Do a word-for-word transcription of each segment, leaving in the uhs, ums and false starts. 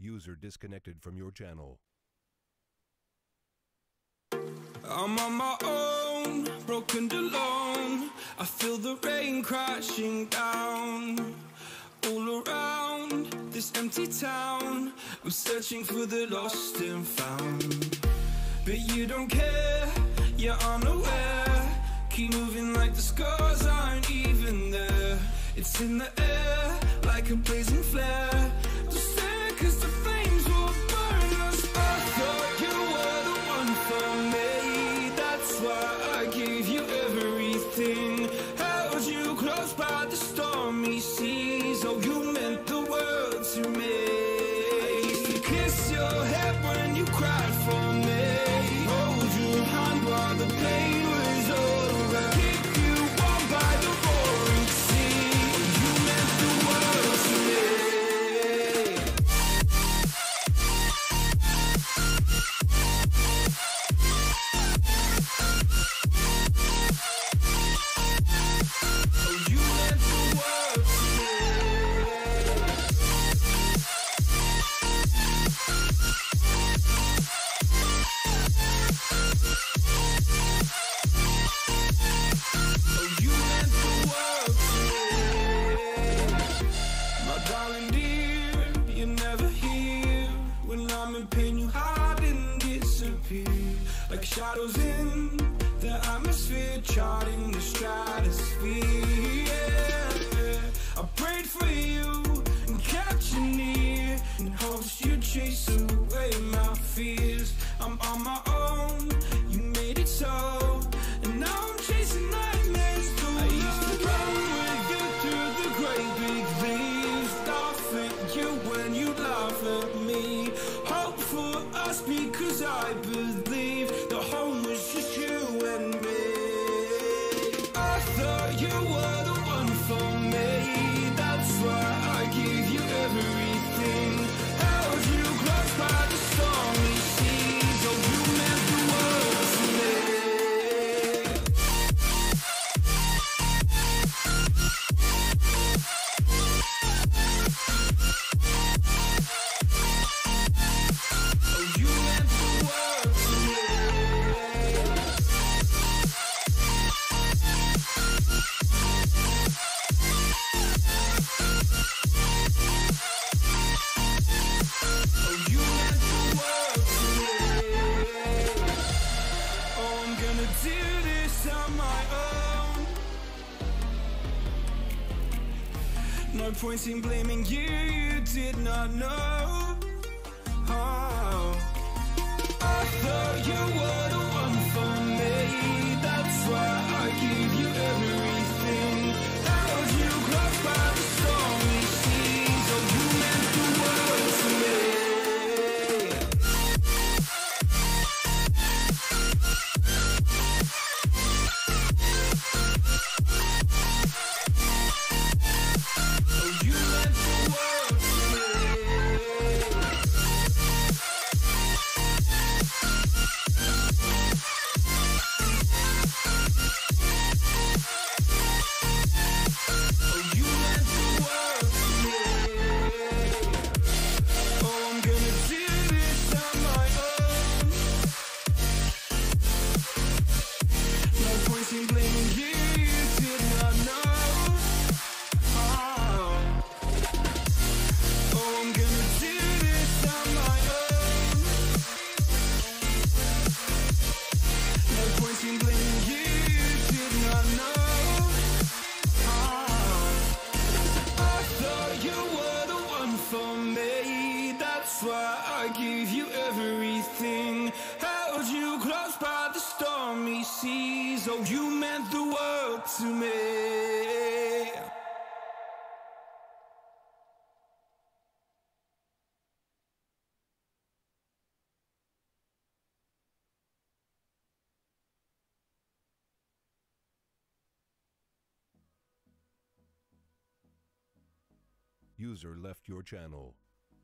User disconnected from your channel. I'm on my own, broken and alone. I feel the rain crashing down all around this empty town. I'm searching for the lost and found, but you don't care, you're unaware. Keep moving like the scars aren't even there. It's in the air like a blazing flare. Don't stare 'cause the flames will burn us. I thought you were the one for me. That's why I gave you everything. Held you close by the stormy seas. Oh, you meant the world to me. I used to kiss your head when you cried for me. Hold your hand while the pain was over. Keep you warm by the roaring sea. Oh, you meant the world to me. Oh, you meant the world to me. Oh, you meant the world to me. My darling dear, you're never here. When I'm in pain, you hide and disappear. Like shadows in the atmosphere, charting the stratosphere. Yeah. I prayed for you and kept you near, in hopes you'd chase away my fears. I'm on my own, you made it so, and now I'm chasing nightmares through. I used to run with you through the great big leaves, laugh at you when you laugh at me. Hope for us because I believe the home was just you and me. I thought you were the one for me. That's why I gave you everything. Held you close by the stormy seas. Oh, you meant the world to me. Oh, you meant the world to me. Oh, you meant the world to me. Oh, I'm gonna do this on my own. No point in blaming you, you did not know. Oh, I thought you were the one for me. That's why I gave you everything. Held you close by the stormy seas. Oh, you meant the world to me. Oh, you meant the world to me. Oh, you meant the world to me. Oh, I'm gonna do this on my own. No point in blaming you, you did not know. Oh, oh, I'm gonna do this on my own. No point in blaming you, you did not know. I thought you were the one for me. That's why I gave you everything. Held you close by the stormy seas. Oh, you meant the world to me. User left your channel.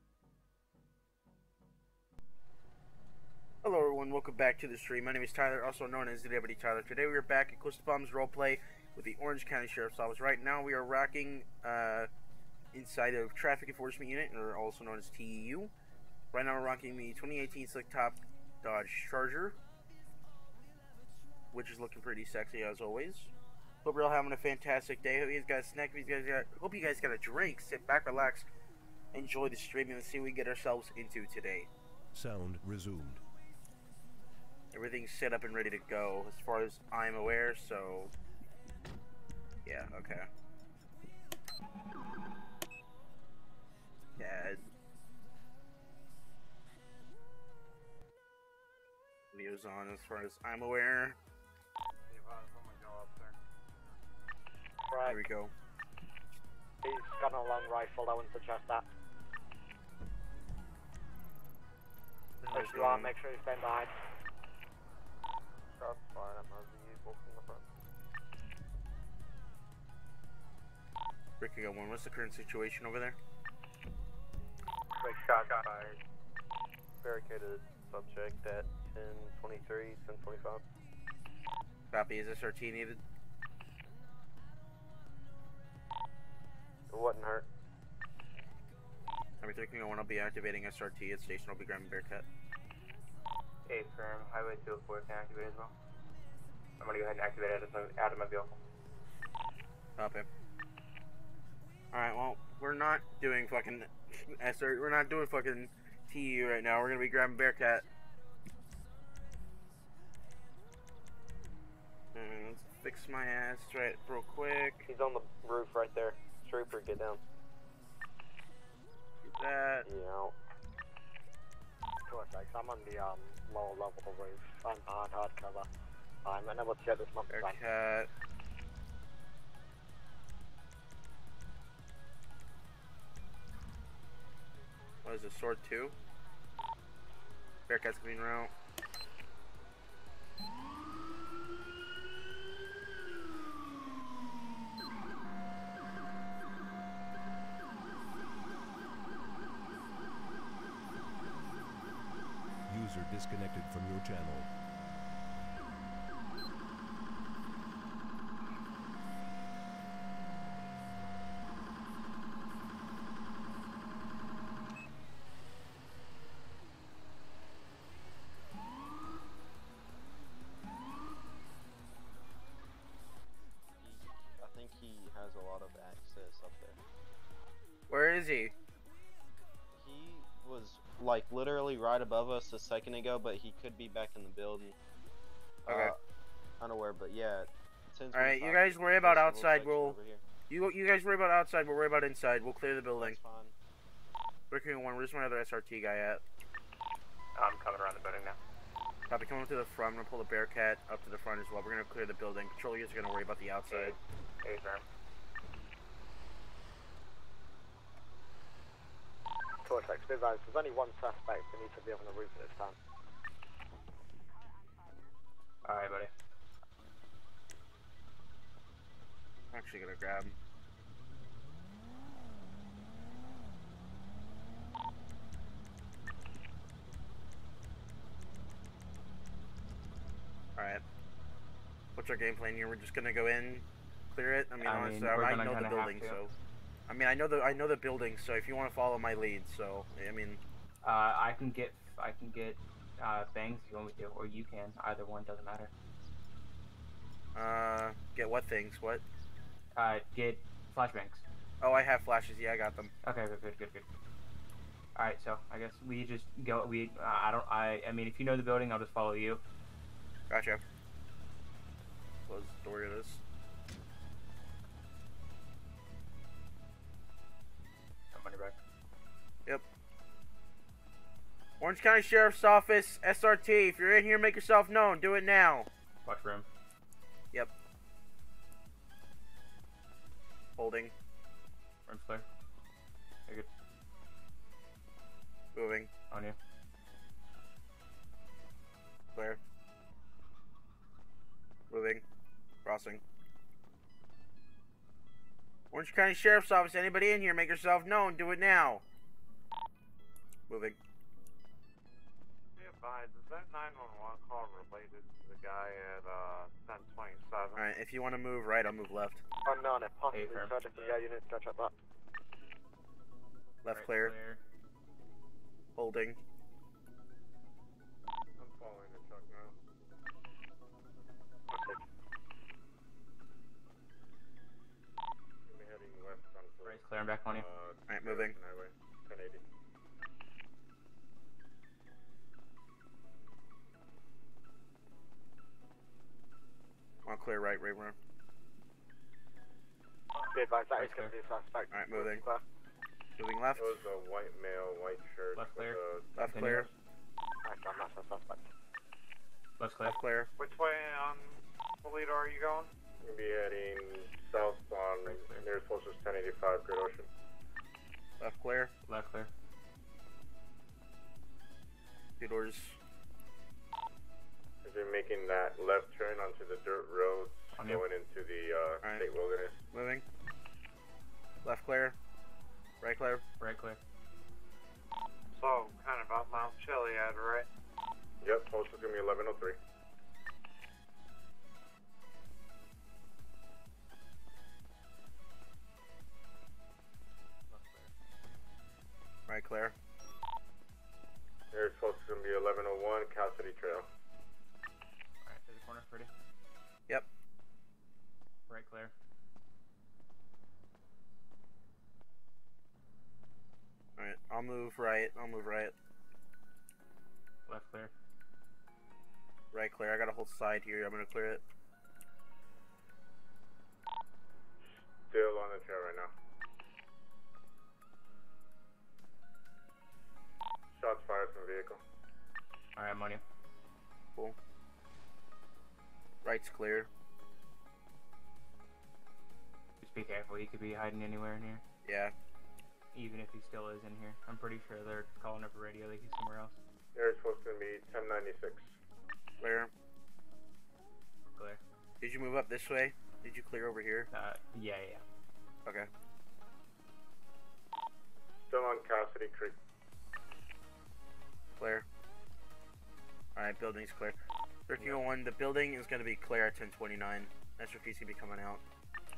Hello everyone, welcome back to the stream. My name is Tyler, also known as the Deputy Tyler. Today we are back at Coastal Bombs Roleplay with the Orange County Sheriff's Office. Right now we are rocking uh, inside of Traffic Enforcement Unit, or also known as T E U. Right now we're rocking the twenty eighteen Slick Top Dodge Charger, which is looking pretty sexy as always. Hope you're all having a fantastic day. Hope you guys got a snack. Hope you guys got, hope you guys got a drink. Sit back, relax, enjoy the stream, and see what we get ourselves into today. Sound resumed. Everything's set up and ready to go as far as I'm aware, so yeah, okay. Yeah. Video's on as far as I'm aware. Right. Here we go. He's got a long rifle, I wouldn't suggest that. If you are, make sure you stand behind. Shots fired at my vehicle from the front. Ricky got one. What's the current situation over there? Quick shot fired. Barricaded subject at ten twenty-three, ten twenty-five. Copy. Is S R T needed? It wouldn't hurt. Number three, King one, I'll be activating S R T at station. I'll be grabbing Bearcat. eight firm, Highway two oh four can activate as well. I'm gonna go ahead and activate it out of my vehicle. Copy. Alright, well, we're not doing fucking S R T. We're not doing fucking T U right now. We're gonna be grabbing Bearcat. And let's fix my ass right real quick. He's on the roof right there. Trooper, get down. Do that. Yeah. Cortex, I'm on the um lower level roof. I'm behind hard cover. I'm unable to get this month done. Bearcat. What is this, sword two? Bearcat's green route. User disconnected from your channel. I think he has a lot of access up there. Where is he? He was like literally right above us a second ago, but he could be back in the building. Okay. Uh, unaware, but yeah. All right, you guys worry about outside. We'll you you guys worry about outside. We'll worry about inside. We'll clear the building. That's fine. Working one. Where's my other S R T guy at? I'm coming around the building now. Copy. Coming up to the front. I'm gonna pull the Bearcat up to the front as well. We're gonna clear the building. Patrolers are gonna worry about the outside. Hey, firm. Cortex, be advised, there's only one suspect. We need to be on the roof at this time. Alright, buddy. I'm actually gonna grab him. Alright. What's our game plan here? We're just gonna go in, clear it. I mean, I honestly, mean, I, we're I gonna know the kinda building, have to. so. I mean, I know the I know the building, so if you want to follow my lead, so I mean. Uh, I can get I can get uh, bangs if you want me to, or you can. Either one doesn't matter. Uh, get what things? What? Uh, get flashbangs. Oh, I have flashes. Yeah, I got them. Okay, good, good, good, good. All right, so I guess we just go. We uh, I don't I I mean, if you know the building, I'll just follow you. Gotcha. Close the door to this. Money back. Yep. Orange County Sheriff's Office, S R T. If you're in here, make yourself known. Do it now. Watch room. Yep. Holding. Room's clear. You're good. Moving. On you. Clear. Moving. Crossing. Orange County Sheriff's Office, anybody in here, make yourself known. Do it now. Moving. Be advised, is that nine one one call related to the guy at uh, ten twenty-seven? Alright, if you want to move right, I'll move left. Unknown, if possibly Hey, firm. subject to the unit, go check that. Left Right, clear. clear. Holding. clear, I'm back on you. Uh, Alright, moving. Highway, ten eighty. I'll clear right, right, right. Be advised that Right is going to clear. be a suspect. Alright, moving. Clear. Moving left. It was a white male, white shirt. Left with clear. a- Left Continue. clear. Alright, I'm not a suspect. Left's clear. Left clear. Which way on Toledo are you going? You'll be heading south on nearest closest ten eighty-five Great Ocean. Left clear. Left clear. Two doors. As you're making that left turn onto the dirt roads On you. going into the uh, Alright. state wilderness. Moving. Left clear. Right clear. Right clear. So, kind of out Mount Chiliad, right? Yep, post is going to be eleven oh three. Left clear. Right clear. Nearest post is going to be eleven oh one Cal City Trail. Alright, there's a corner, pretty. Yep. Right clear. Alright, I'll move right. I'll move right. Left clear. Right clear. I got a whole side here. I'm gonna clear it. Still on the trail right now. Shots fired from vehicle. Alright, I'm on you. Cool. Right's clear. Just be careful, he could be hiding anywhere in here. Yeah. Even if he still is in here. I'm pretty sure they're calling up a radio like he's somewhere else. Nearest post is going to be ten ninety-six. Clear. Clear. Did you move up this way? Did you clear over here? Uh, yeah, yeah. Okay. Still on Cal City Creek. Clear. Alright, building's clear. thirteen oh one, the building is gonna be clear at ten twenty-nine. S R T's gonna be coming out.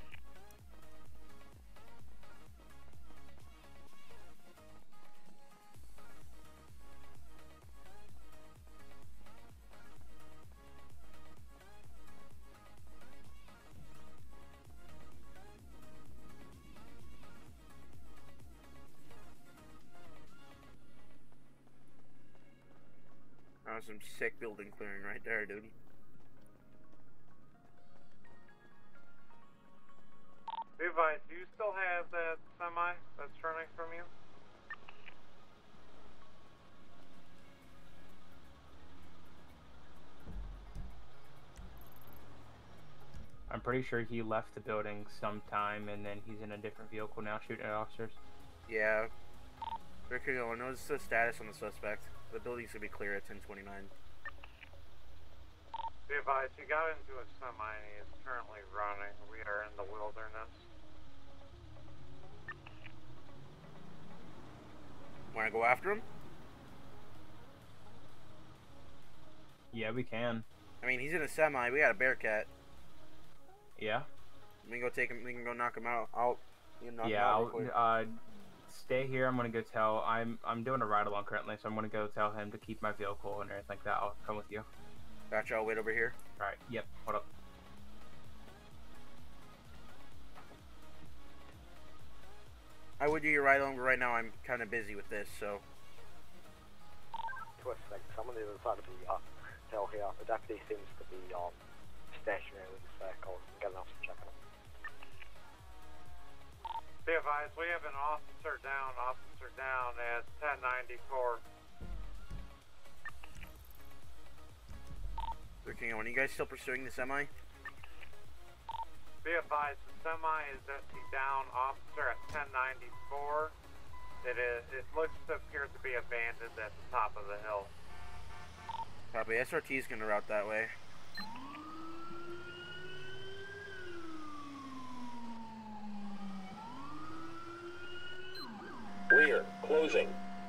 That was some sick building clearing right there, dude. Levi, do you still have that semi that's running from you? I'm pretty sure he left the building sometime and then he's in a different vehicle now shooting at officers. Yeah. thirteen oh one, what's the status on the suspect? The building's gonna be clear at ten twenty-nine. Levi, you got into a semi and he is currently running. We are in the wilderness. Wanna go after him? Yeah, we can. I mean, he's in a semi. We got a Bearcat. Yeah? We can go take him. We can go knock him out. Out. You can knock yeah, him out I'll, real quick. uh, stay here. I'm gonna go tell. I'm I'm doing a ride along currently, so I'm gonna go tell him to keep my vehicle and everything like that. I'll come with you. Gotcha. I'll wait over here. All right. Yep. Hold up. I would do your ride along, but right now I'm kind of busy with this, so. To a sec, I'm on the other side of the uh, hill here. The deputy seems to be um, stationary with his vehicle. Get an officer checking him. Be advised, we have an officer down, officer down at ten ninety-four. thirteen oh one, you guys still pursuing the semi? Be advised, the semi is at the down officer at ten ninety-four. It is. It looks to appear to be abandoned at the top of the hill. Probably S R T's gonna route that way. Rear, closing.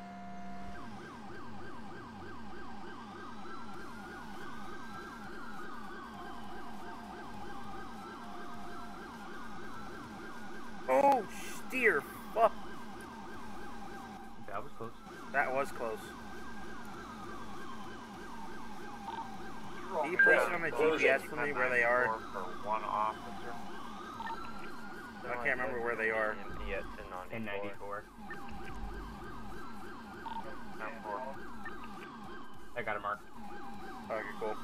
Oh, steer! Fuck! That was close. That was close. Can you place it on the G P S for me where they are? For one officer. I can't remember where they are. E M D at ten ten ninety-four. Count four. I got a mark. Okay, cool.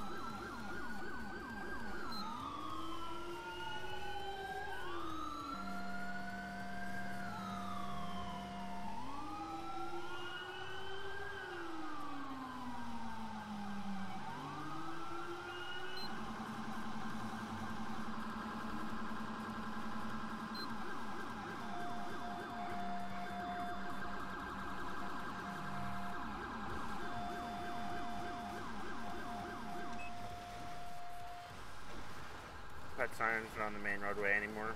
That sign's not on the main roadway anymore.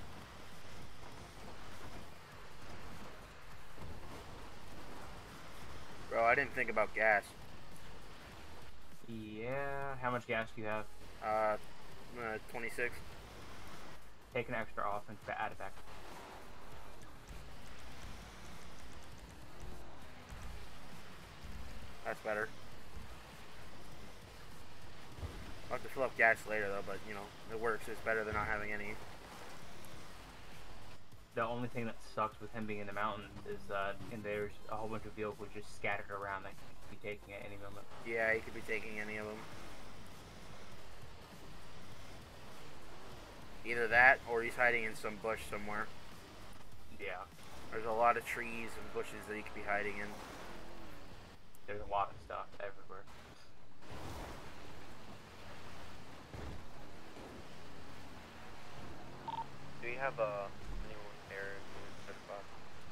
Bro, I didn't think about gas. Yeah. How much gas do you have? Uh, uh twenty-six. Take an extra off and fa- add it back. That's better. I'll have to fill up gas later though, but you know, it works. It's better than not having any. The only thing that sucks with him being in the mountains is uh, and there's a whole bunch of vehicles just scattered around that could be taking at any moment. Yeah, he could be taking any of them. Either that, or he's hiding in some bush somewhere. Yeah. There's a lot of trees and bushes that he could be hiding in. There's a lot of stuff everywhere. Do you have uh, anyone there who's certified?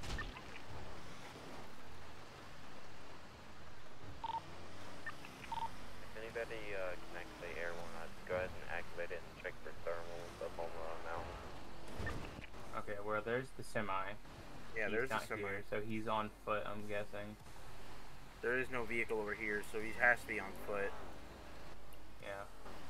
If anybody uh, can activate Air one, I'd go ahead and activate it and check for thermals up on the mountain. Okay, well there's the semi. Yeah, He's there's a not semi. here, so he's on foot, I'm guessing. There is no vehicle over here, so he has to be on foot. Yeah.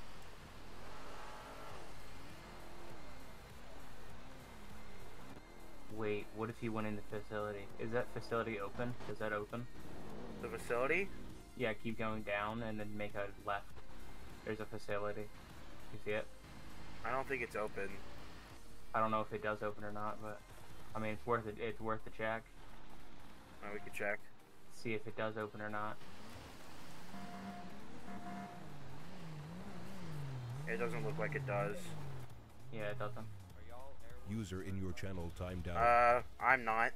Wait, what if he went in the facility? Is that facility open? Is that open? The facility? Yeah, keep going down and then make a left. There's a facility. You see it? I don't think it's open. I don't know if it does open or not, but I mean, it's worth it. It's worth the check. Oh, we could check. See if it does open or not. It doesn't look like it does. Yeah, it doesn't. User in your channel timed out. Uh, I'm not.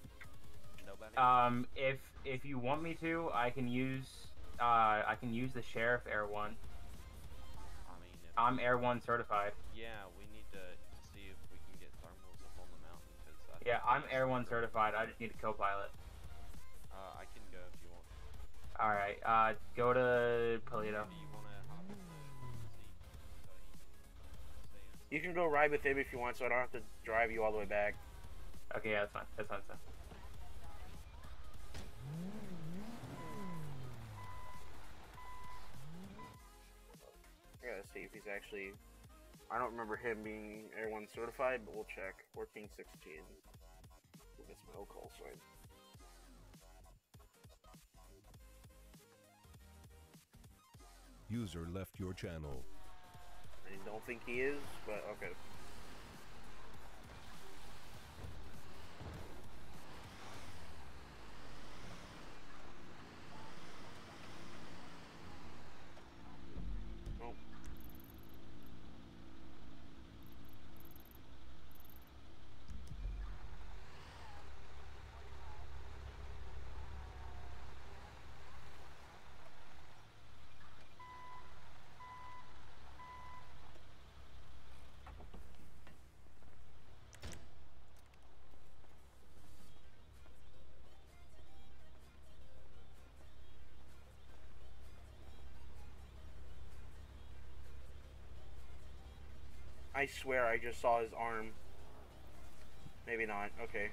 Um, if if you want me to, I can use uh I can use the sheriff Air One. I mean, if I'm Air One certified. yeah, we need to see if we can get thermals up on the mountain. Cause I Yeah, think I'm that's Air One the- certified. I just need a co-pilot. Uh, I can go if you want. All right, uh, go to Polito. Do you want to hop in the seat so he can stay in? You can go ride with him if you want, so I don't have to drive you all the way back. Okay, yeah, that's fine. That's fine. That's fine. I gotta see if he's actually... I don't remember him being Air one certified, but we'll check. fourteen sixteen. That's my old call sign. User left your channel. I don't think he is, but okay. Oh. I swear I just saw his arm. Maybe not. Okay.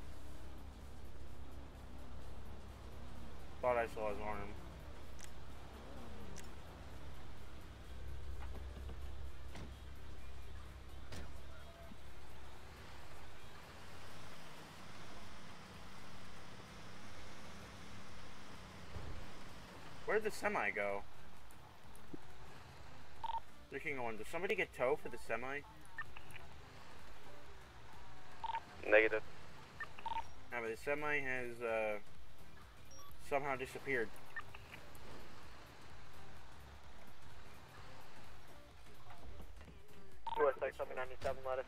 Thought I saw his arm. Where'd the semi go? Looking on, does somebody get tow for the semi? Negative. Now, the semi has uh, somehow disappeared. U S A seven ninety-seven, let us.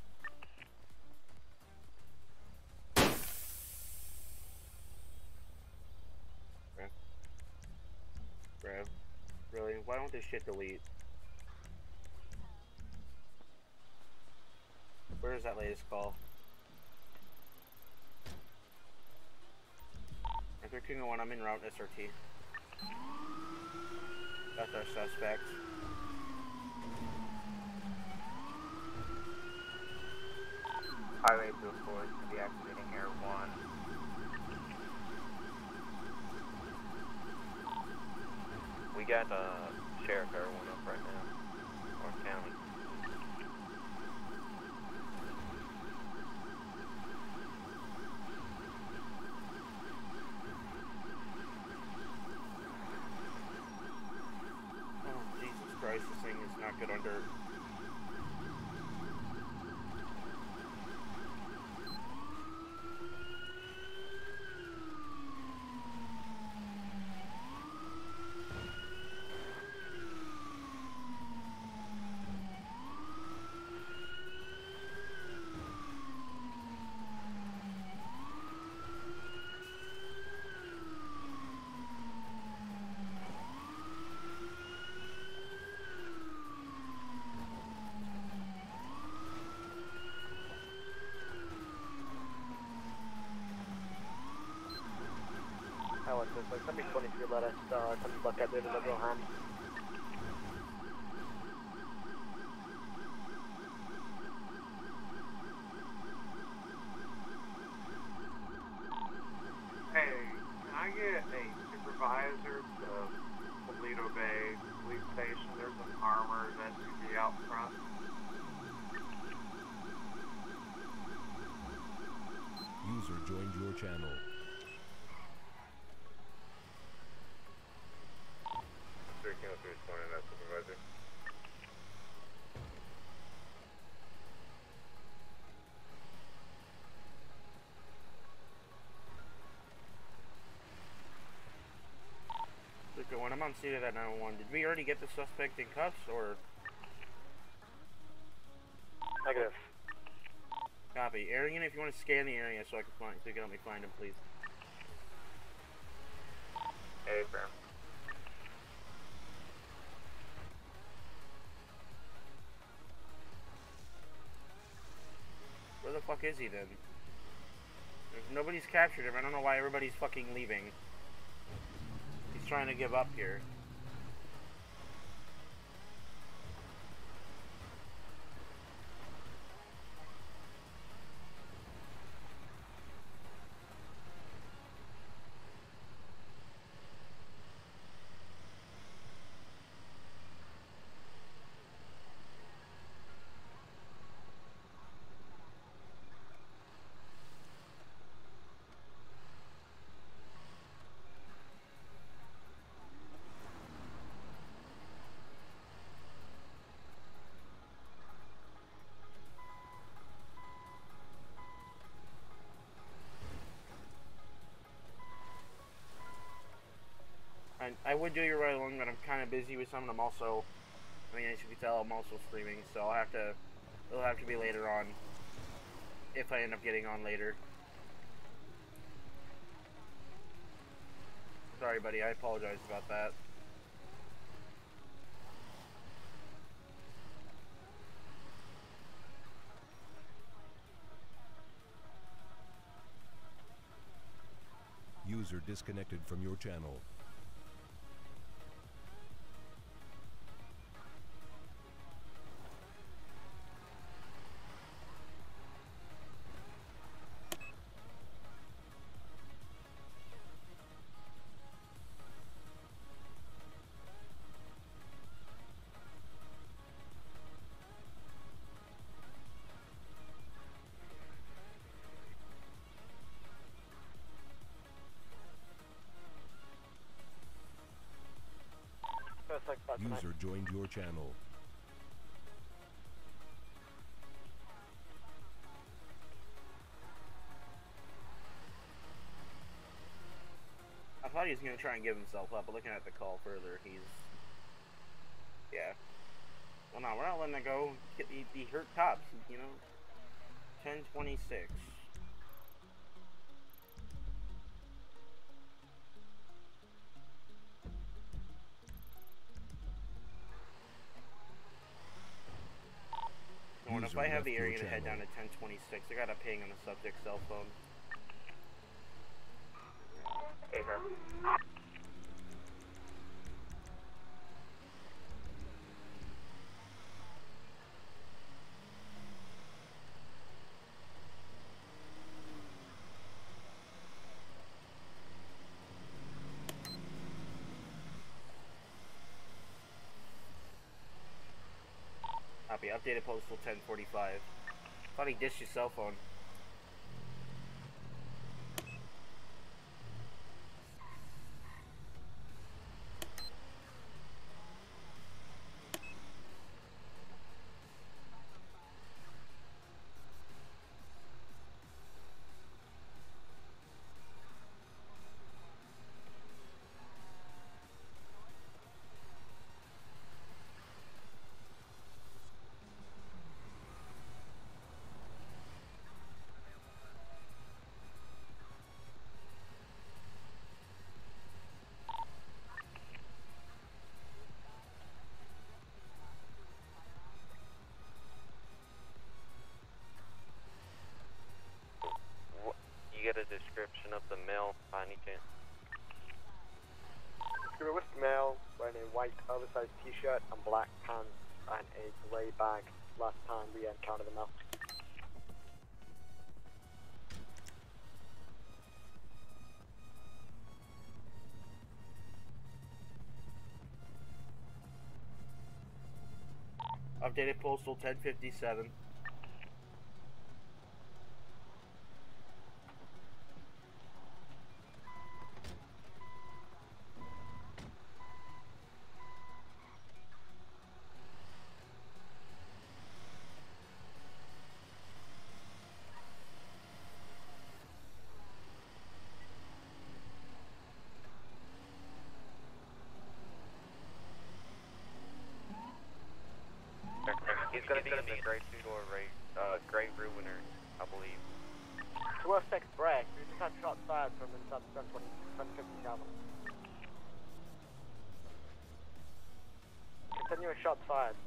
Bro, really? Why don't this shit delete? Where is that latest call? thirteen oh one, I'm en route S R T. That's our suspect. Highway two oh four is deactivating Air one. We got uh, Sheriff Air one up right now. North County. Oh, Jesus Christ, this thing is not good on dirt. I want this, like, somebody twenty-three, let us, uh, come look at the liberal hand. Hey, can I get a supervisor to Toledo Bay Police Station? There's an armored S U V out front. User joined your channel. thirteen oh three is pointing at supervisor. Look, when I'm on scene at that nine one one, did we already get the suspect in cuffs, or? Negative. Copy. Arian, if you want to scan the area so I can find, so you can help me find him, please. Hey, firm. Where the fuck is he then? If nobody's captured him, I don't know why everybody's fucking leaving. He's trying to give up here. I, I would do you right along, but I'm kind of busy with something. I'm also, I mean, as you can tell, I'm also streaming, so I'll have to, it'll have to be later on, if I end up getting on later. Sorry, buddy, I apologize about that. User disconnected from your channel. User joined your channel. thought he was gonna try and give himself up, but looking at the call further, he's yeah. Well, no, we're not letting that go. Get the, the hurt cops, you know. ten twenty-six. Well, if I have the area to head down to ten twenty-six, I got a ping on the subject's cell phone. Hey, sir. Copy. Updated postal ten forty-five. Thought he dished his cell phone. You get a description of the male by any chance? You're with male wearing a white oversized t-shirt and black pants and a grey bag. Last time we encountered the male. Updated postal ten fifty-seven. He's gonna be in the gray two-door right, uh, gray ruiner, I believe. To our six break, we just had shots fired from inside the ten fifty-seven. Continuing shots fired.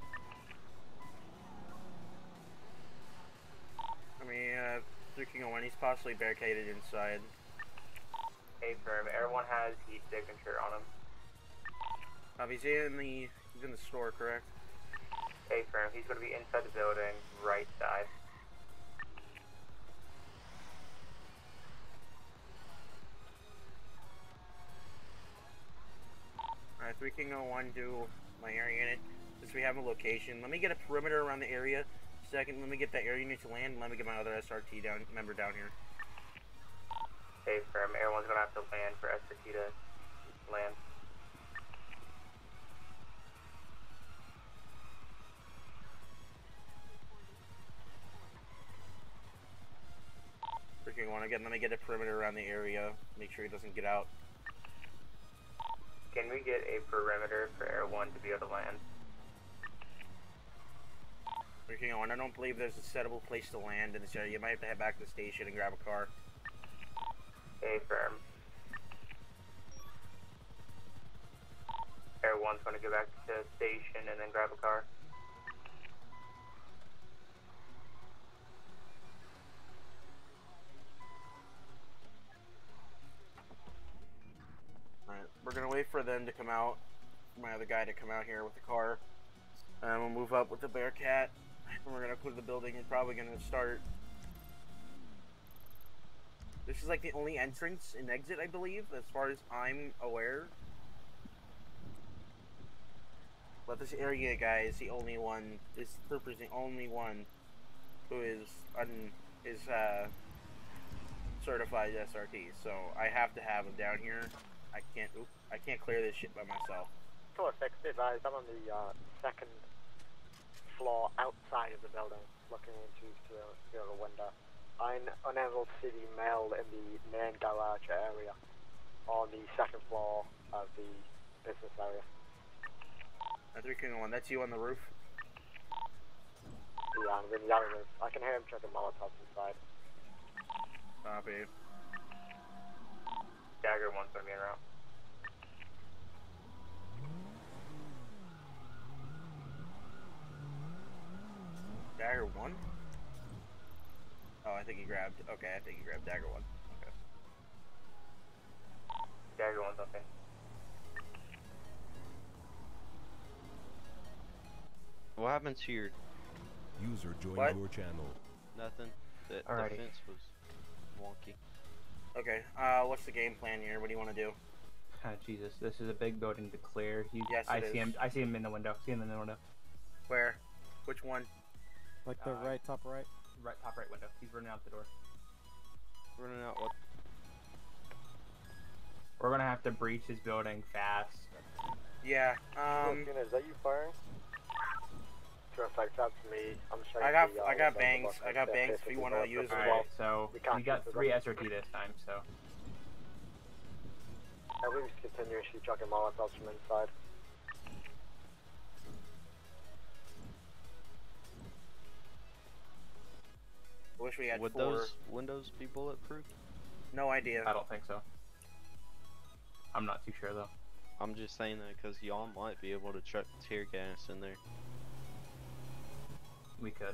I mean, uh, looking on, he's possibly barricaded inside. Hey, firm. Everyone has the signature on him. Um, he's in the, he's in the store, correct? Hey, firm. He's going to be inside the building, right side. Alright, three King oh one, do my area unit. Since we have a location, let me get a perimeter around the area. Second, let me get that area unit to land, and let me get my other S R T down member down here. Hey, firm. Everyone's going to have to land for S R T to land. Freaking one again, let me get a perimeter around the area. Make sure he doesn't get out. Can we get a perimeter for Air one to be able to land? Freaking one, I don't believe there's a settable place to land in this area. You might have to head back to the station and grab a car. Hey, firm. Air one's going to go back to the station and then grab a car. Alright, we're gonna wait for them to come out. My other guy to come out here with the car. And we'll move up with the Bearcat. And we're gonna go to the building and probably gonna start. This is like the only entrance and exit, I believe, as far as I'm aware. But this area guy is the only one. This trooper is the only one who is un is uh certified S R T. So I have to have him down here. I can't. Oop, I can't clear this shit by myself. four six, advised, I'm on the uh, second floor outside of the building, looking into the, through the window. I'm unable to see the male in the main garage area. on the second floor of the business area. Uh, three King one, that's you on the roof? Yeah, I'm in the other room. I can hear him chucking Molotovs inside. Copy. Dagger one's gonna be en route. Dagger one? Oh, I think he grabbed. Okay, I think he grabbed Dagger one. Okay. Dagger one's okay. What happened to your User joined What? your channel. nothing? The, the Alrighty. fence was wonky. Okay, uh, what's the game plan here? What do you want to do? Ah, Jesus, this is a big building to clear. He's, Yes, I it see is. him. I see him in the window. See him in the window. Where? Which one? Like the Uh, right, top right. Right, top right window. He's running out the door. Running out what? We're gonna have to breach his building fast. Yeah, um, Christina, is that you firing? Sure, like that's me. I'm showing I got, the, uh, I got the bangs. box I got there, bangs if basically you want to the- use the them. All wall. right, so We can't we got use three them. S R T this time. So Everybody's continuously chucking Molotovs from inside. I wish we had Would four. those windows be bulletproof? No idea. I don't think so. I'm not too sure though. I'm just saying that because y'all might be able to chuck tear gas in there. We could.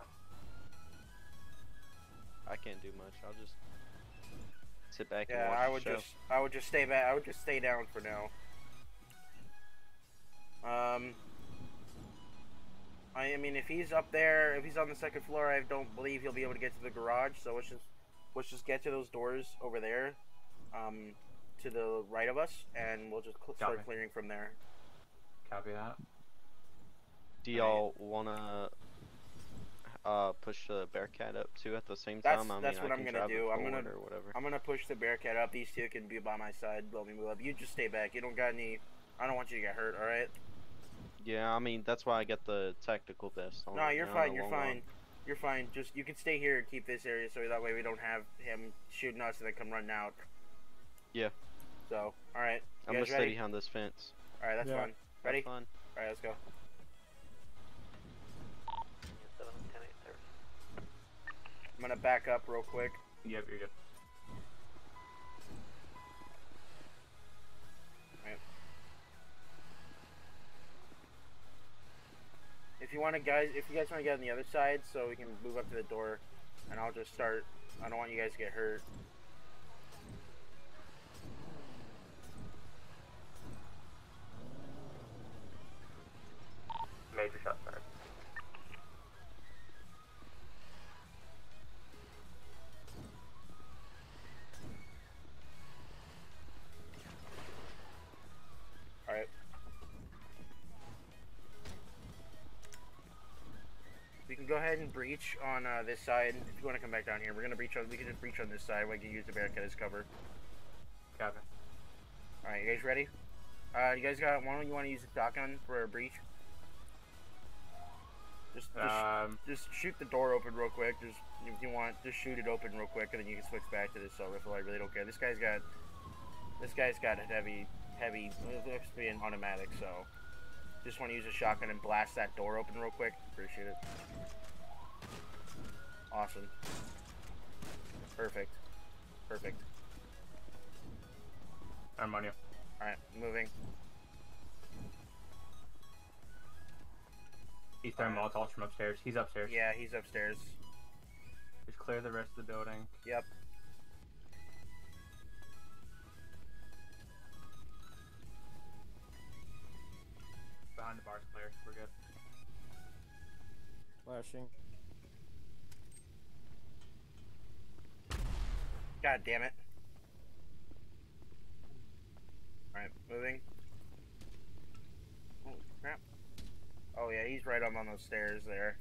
I can't do much. I'll just sit back Yeah, and watch I the would show. just, I would just stay back. I would just stay down for now. Um, I, I mean, if he's up there, if he's on the second floor, I don't believe he'll be able to get to the garage. So let's just, let's just get to those doors over there, um, to the right of us, and we'll just cl- start Copy. clearing from there. Copy that. Do y'all wanna uh push the Bearcat up too at the same That's- time? I that's mean, what I I'm can gonna drive it do. I'm gonna- forward or whatever. I'm gonna push the Bearcat up. These two can be by my side. Let me move up. You just stay back. You don't got any. I don't want you to get hurt. All right. Yeah, I mean that's why I got the tactical vest on. No, right you're now, fine. the You're long fine. one. You're fine. Just you can stay here and keep this area so that way we don't have him shooting us and then come running out. Yeah. So, all right. You I'm gonna guys stay ready? behind this fence. All right, that's Yeah. fun. Ready? Have fun. All right, let's go. I'm gonna back up real quick. Yep, you're good. If you want to, guys, if you guys want to get on the other side, so we can move up to the door, and I'll just start. I don't want you guys to get hurt. Major shot fired. All right. We can go ahead and breach on uh, this side. If you want to come back down here, we're gonna breach on. We can just breach on this side. We can use the Bearcat as cover. Copy. All right, you guys ready? Uh, you guys got one? You want to use the shotgun for a breach? Just, just, Um, just shoot the door open real quick. Just if you want, just shoot it open real quick, and then you can switch back to this assault rifle. I really don't care. This guy's got, this guy's got a heavy, heavy. It looks to be an automatic, so just want to use a shotgun and blast that door open real quick. Appreciate it. Awesome. Perfect. Perfect. I'm on you. All right, moving. He's throwing Molotovs from upstairs. He's upstairs. Yeah, he's upstairs. Just clear the rest of the building. Yep. Behind the bar's clear. We're good. Flashing. God damn it. Alright, moving. Oh, crap. Oh, yeah, he's right up on those stairs there.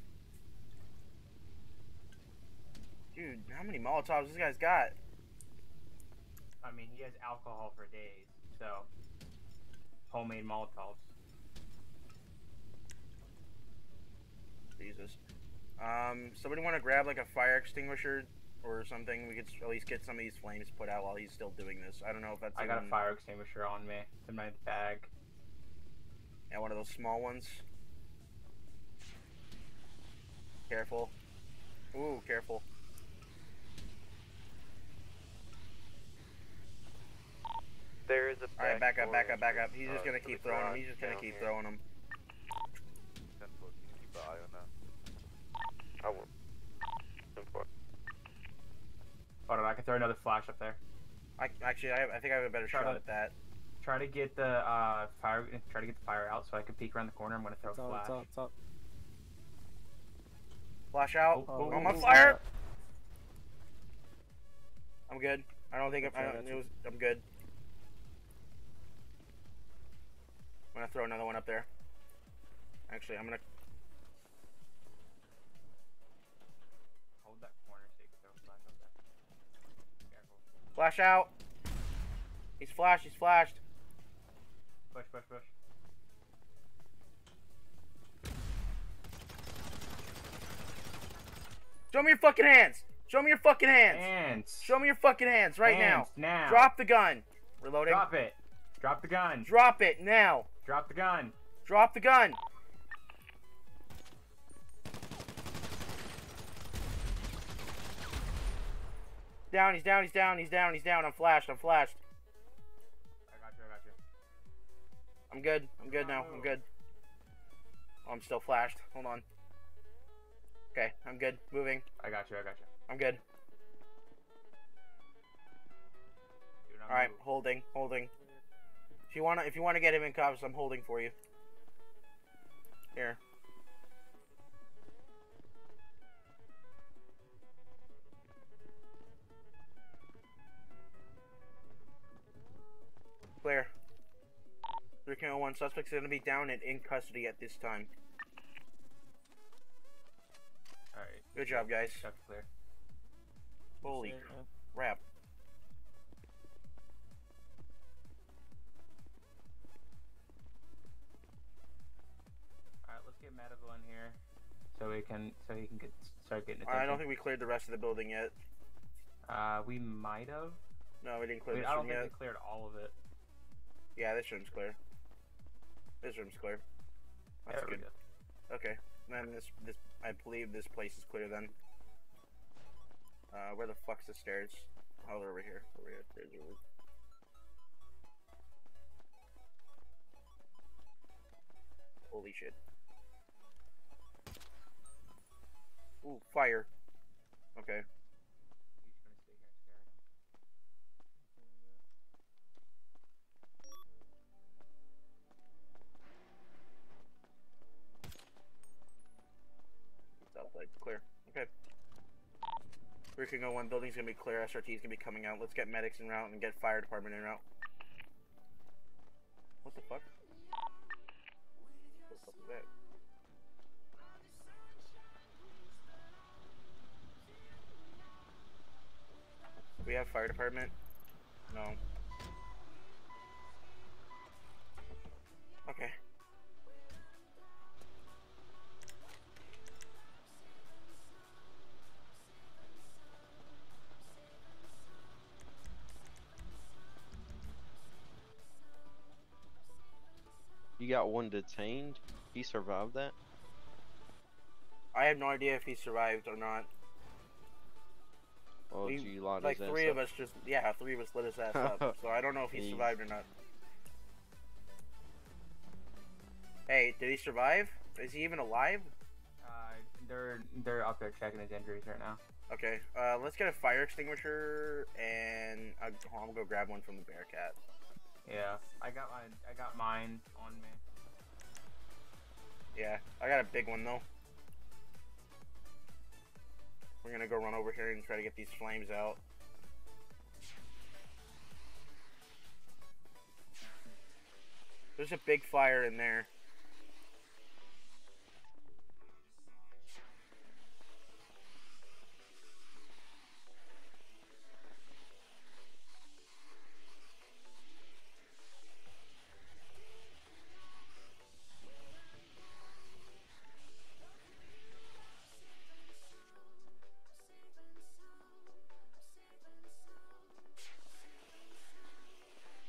Dude, how many Molotovs this guy's got? I mean, he has alcohol for days, so homemade Molotovs. Jesus. Um, somebody want to grab like a fire extinguisher or something, we could at least get some of these flames put out while he's still doing this. I don't know if that's. I got even... a fire extinguisher on me in my bag. Yeah, one of those small ones. Careful. Ooh, careful. There is a back Alright, back up, door back up, back up. entrance, He's just uh, gonna to keep the throwing them. garage He's just gonna down keep here. throwing them. ten foot, can you keep an eye on that? I will. ten four. Hold on, I can throw another flash up there. I actually, I, I think I have a better Try shot to- at that. Try to get the uh, fire. Try to get the fire out so I can peek around the corner. I'm gonna throw a Top, flash. top, top. Flash out. Oh, I'm oh, on oh, fire. I'm good. I don't think I'm, I Gotcha, don't, gotcha. it was. I'm good. I'm gonna throw another one up there. Actually, I'm gonna. Hold that corner so you can throw a flash up there. Careful. Flash out. He's flashed. He's flashed. Push, push, push. Show me your fucking hands. Show me your fucking hands. Hands. Show me your fucking hands right Hands, now. now. Drop the gun. Reloading. Drop it. Drop the gun. Drop it now. Drop the gun. Drop the gun. Down, he's down, he's down, he's down, he's down. I'm flashed, I'm flashed. I got you, I got you. I'm good, I'm good now, I'm good. Oh, I'm still flashed. Hold on. Okay, I'm good. Moving. I got you, I got you. I'm good. Do not Alright, move. holding, holding. If you wanna if you wanna get him in cuffs, I'm holding for you. Here. Clear. three K oh one suspects are gonna be down and in custody at this time. Alright. Good job, guys. Stuff clear. Holy Shit, man. crap. Alright, let's get medical in here. So we can so he can get start getting attention. I don't think we cleared the rest of the building yet. Uh we might have. No, we didn't clear Wait, this I don't room think yet. we cleared all of it. Yeah, this room's clear. This room's clear. That's There we good. go. Okay. Then this this I believe this place is clear then. Uh, where the fuck's the stairs? Oh, they're over here. Over here. Stairs over. Holy shit. Ooh, fire. Okay. You just gonna stay here and stare at him? It's outside. Clear. Okay. three K oh one building's gonna be clear. S R T's gonna be coming out. Let's get medics en route and get fire department en route. What the fuck? What the fuck is that? We have fire department? No. Okay. You got one detained? He survived that? I have no idea if he survived or not. Well, We- did you light like his three ass of up? us just yeah, three of us lit his ass up. So I don't know if he Jeez. survived or not. Hey, did he survive? Is he even alive? Uh they're they're up there checking his injuries right now. Okay, uh, let's get a fire extinguisher and I'll, I'll go grab one from the Bearcat. Yeah. I got my I got mine on me. Yeah, I got a big one though. We're gonna go run over here and try to get these flames out. There's a big fire in there.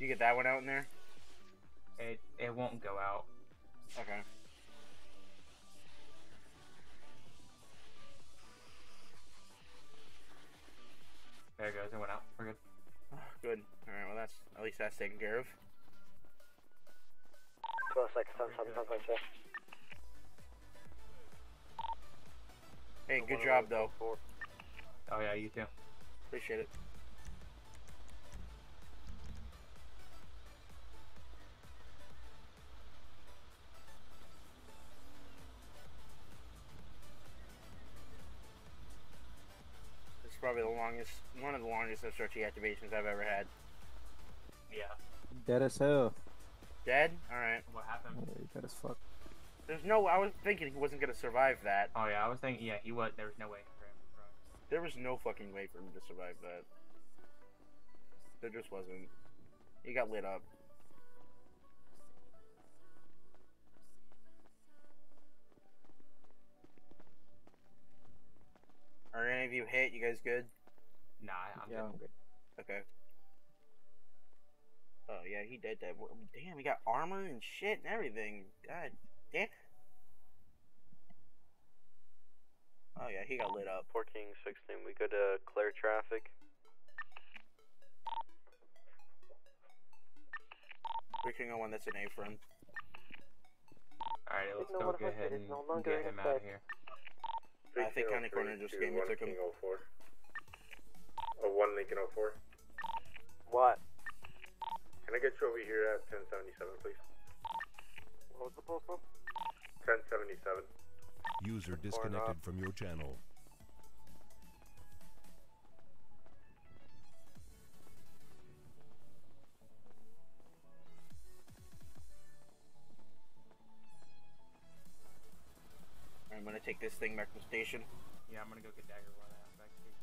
You get that one out in there? It it won't go out. Okay. There it goes. It went out. We're good. Good. Alright, well that's at least that's taken care of. twelve seconds, seven, seven, seven, seven, seven. Hey, good job though. Oh yeah, you too. Appreciate it. This is probably the longest, one of the longest S R T activations I've ever had. Yeah. Dead as hell. Dead? Alright. What happened? Yeah, you dead as fuck. There's no, I was thinking he wasn't gonna survive that. Oh yeah, I was thinking. Yeah, he was. There was no way for him to survive. There was no fucking way for him to survive that. There just wasn't. He got lit up. Are any of you hit? You guys good? Nah, I'm Yeah, I'm good. good. Okay. Oh yeah, he did that. Damn, he got armor and shit and everything. God damn. Oh yeah, he got lit up. four King sixteen, we could uh, clear traffic. three King oh one, that's an A front. Alright, let's No go one go of us ahead is and no longer get in him out of effect. here. I think County Corner just gave me took him. oh four. Oh, one Lincoln oh four. What? Can I get you over here at ten seventy-seven, please? What was the postal? ten seventy-seven. User disconnected from your channel. I'm gonna take this thing back to the station. Yeah, I'm gonna go get Dagger one out back station.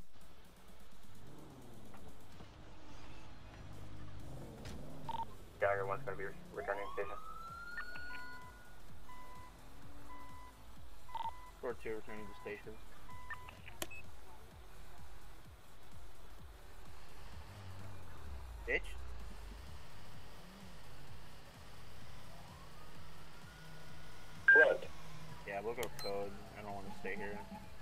Dagger one's gonna be re returning to station. Road two returning to station. Bitch. Front. Yeah, we'll go code. I don't want to stay here.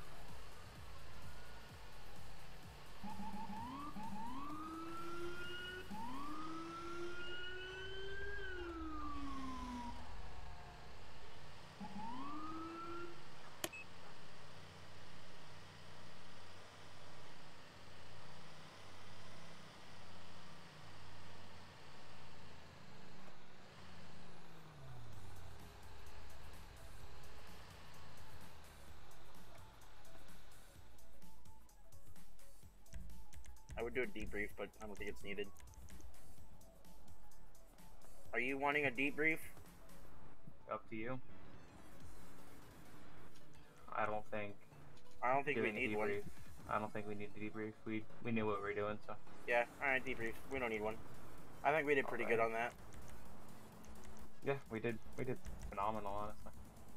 I would do a debrief, but I don't think it's needed. Are you wanting a debrief? Up to you. I don't think. I don't think we doing a need one. debrief- I don't think we need to debrief. We we knew what we were doing, so. Yeah, alright, debrief. We don't need one. I think we did pretty good on that. Yeah, we did. We did phenomenal, honestly.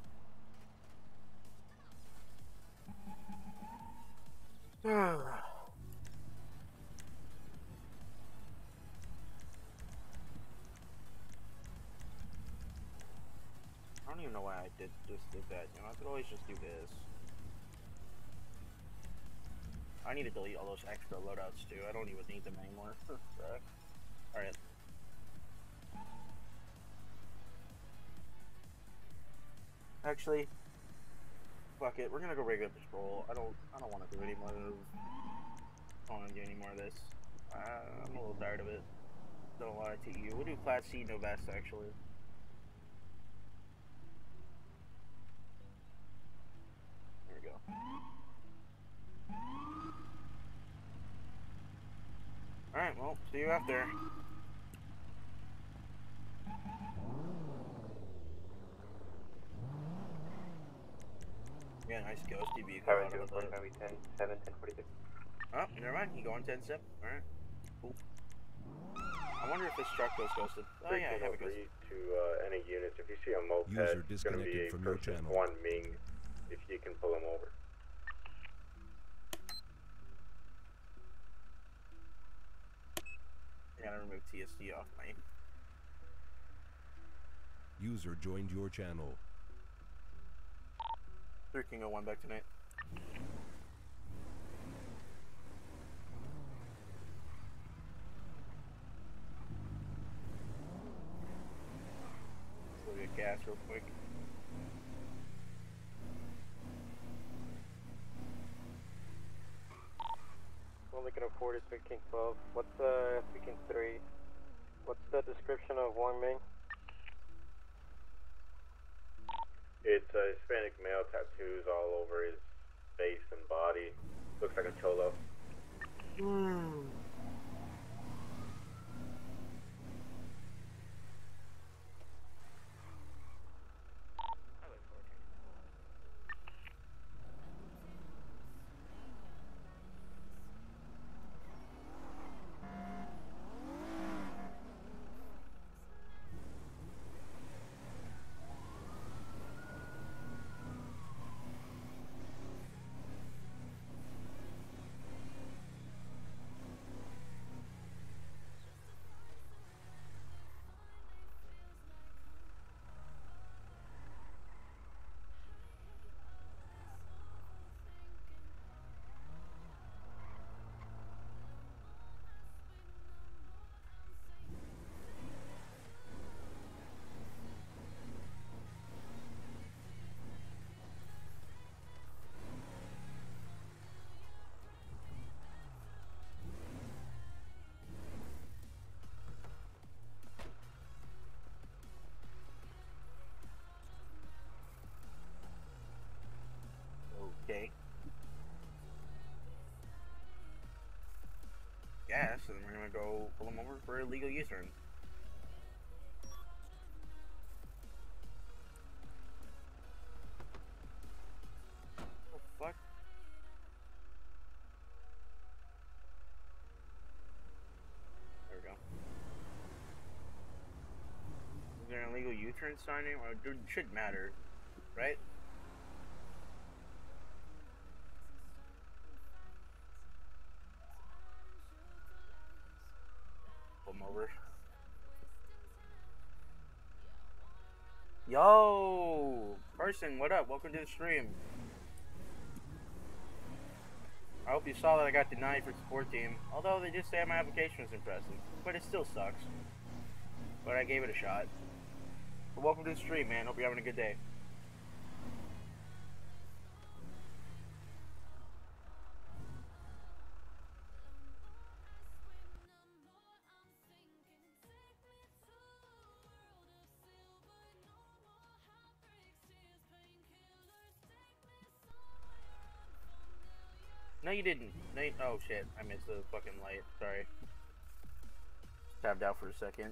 I don't even know why I did just did that. You know, I could always just do this. I need to delete all those extra loadouts too. I don't even need them anymore. Alright. Actually, fuck it. We're gonna go regular patrol. I don't. I don't want to do any more of. I don't want to do any more of this. Uh, I'm a little tired of it. Don't want to T U. We'll do Class C, no vest actually. There we go. Alright, well, see you after. Yeah, nice ghost D B. Seven two four gonna be ten seven ten forty six. Oh, never mind. You go on ten step. Alright. Cool. I wonder if this truck goes ghosted. Oh yeah, I have a ghost. To uh, any units, if you see a moped, User it's going to be disconnected a from your person, channel. one Ming, if you can pull him over. Yeah, never remove T S D off my. User joined your channel. three King oh one back tonight. Let's go get gas real quick. Only can afford is three King twelve. What's uh three King three? What's the description of Wang Ming? It's a Hispanic male, tattoos all over his face and body. Looks like a cholo. Hmm. Okay. Yeah, so then we're gonna go pull him over for illegal U-turn. What the fuck? There we go. Is there an illegal U-turn signing? Or it should matter, right? Pull him over. Yo! Person, what up? Welcome to the stream. I hope you saw that I got denied for support team. Although they did say my application was impressive. But it still sucks. But I gave it a shot. But welcome to the stream, man. Hope you're having a good day. No, you didn't. No, you, oh shit! I missed the fucking light. Sorry. Just tabbed out for a second.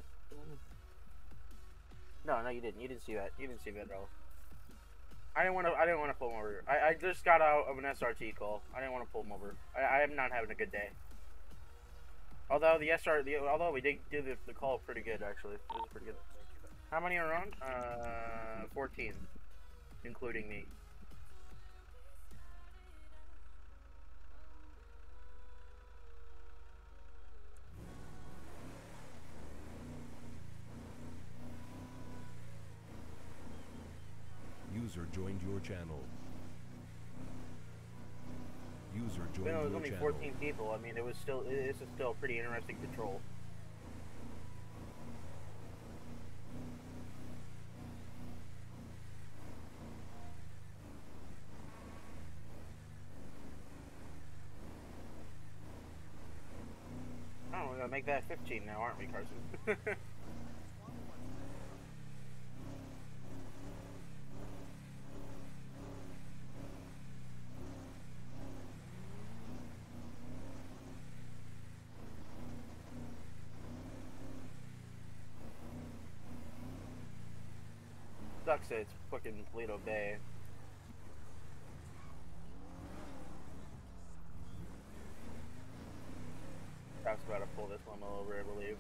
No, no, you didn't. You didn't see that. You didn't see that at all. I didn't want to. I didn't want to pull him over. I, I just got out of an S R T call. I didn't want to pull him over. I, I am not having a good day. Although the S R, the, although we did do the, the call pretty good actually. It was pretty good. How many are on? Uh, fourteen, including me. User joined your channel. User joined Even though it was your only channel. fourteen people, I mean, it was still. This is still a pretty interesting patrol. Oh, we're gonna make that fifteen now, aren't we, Carson? Sucks that it's fucking Toledo Bay. I was about to pull this limo over, I believe.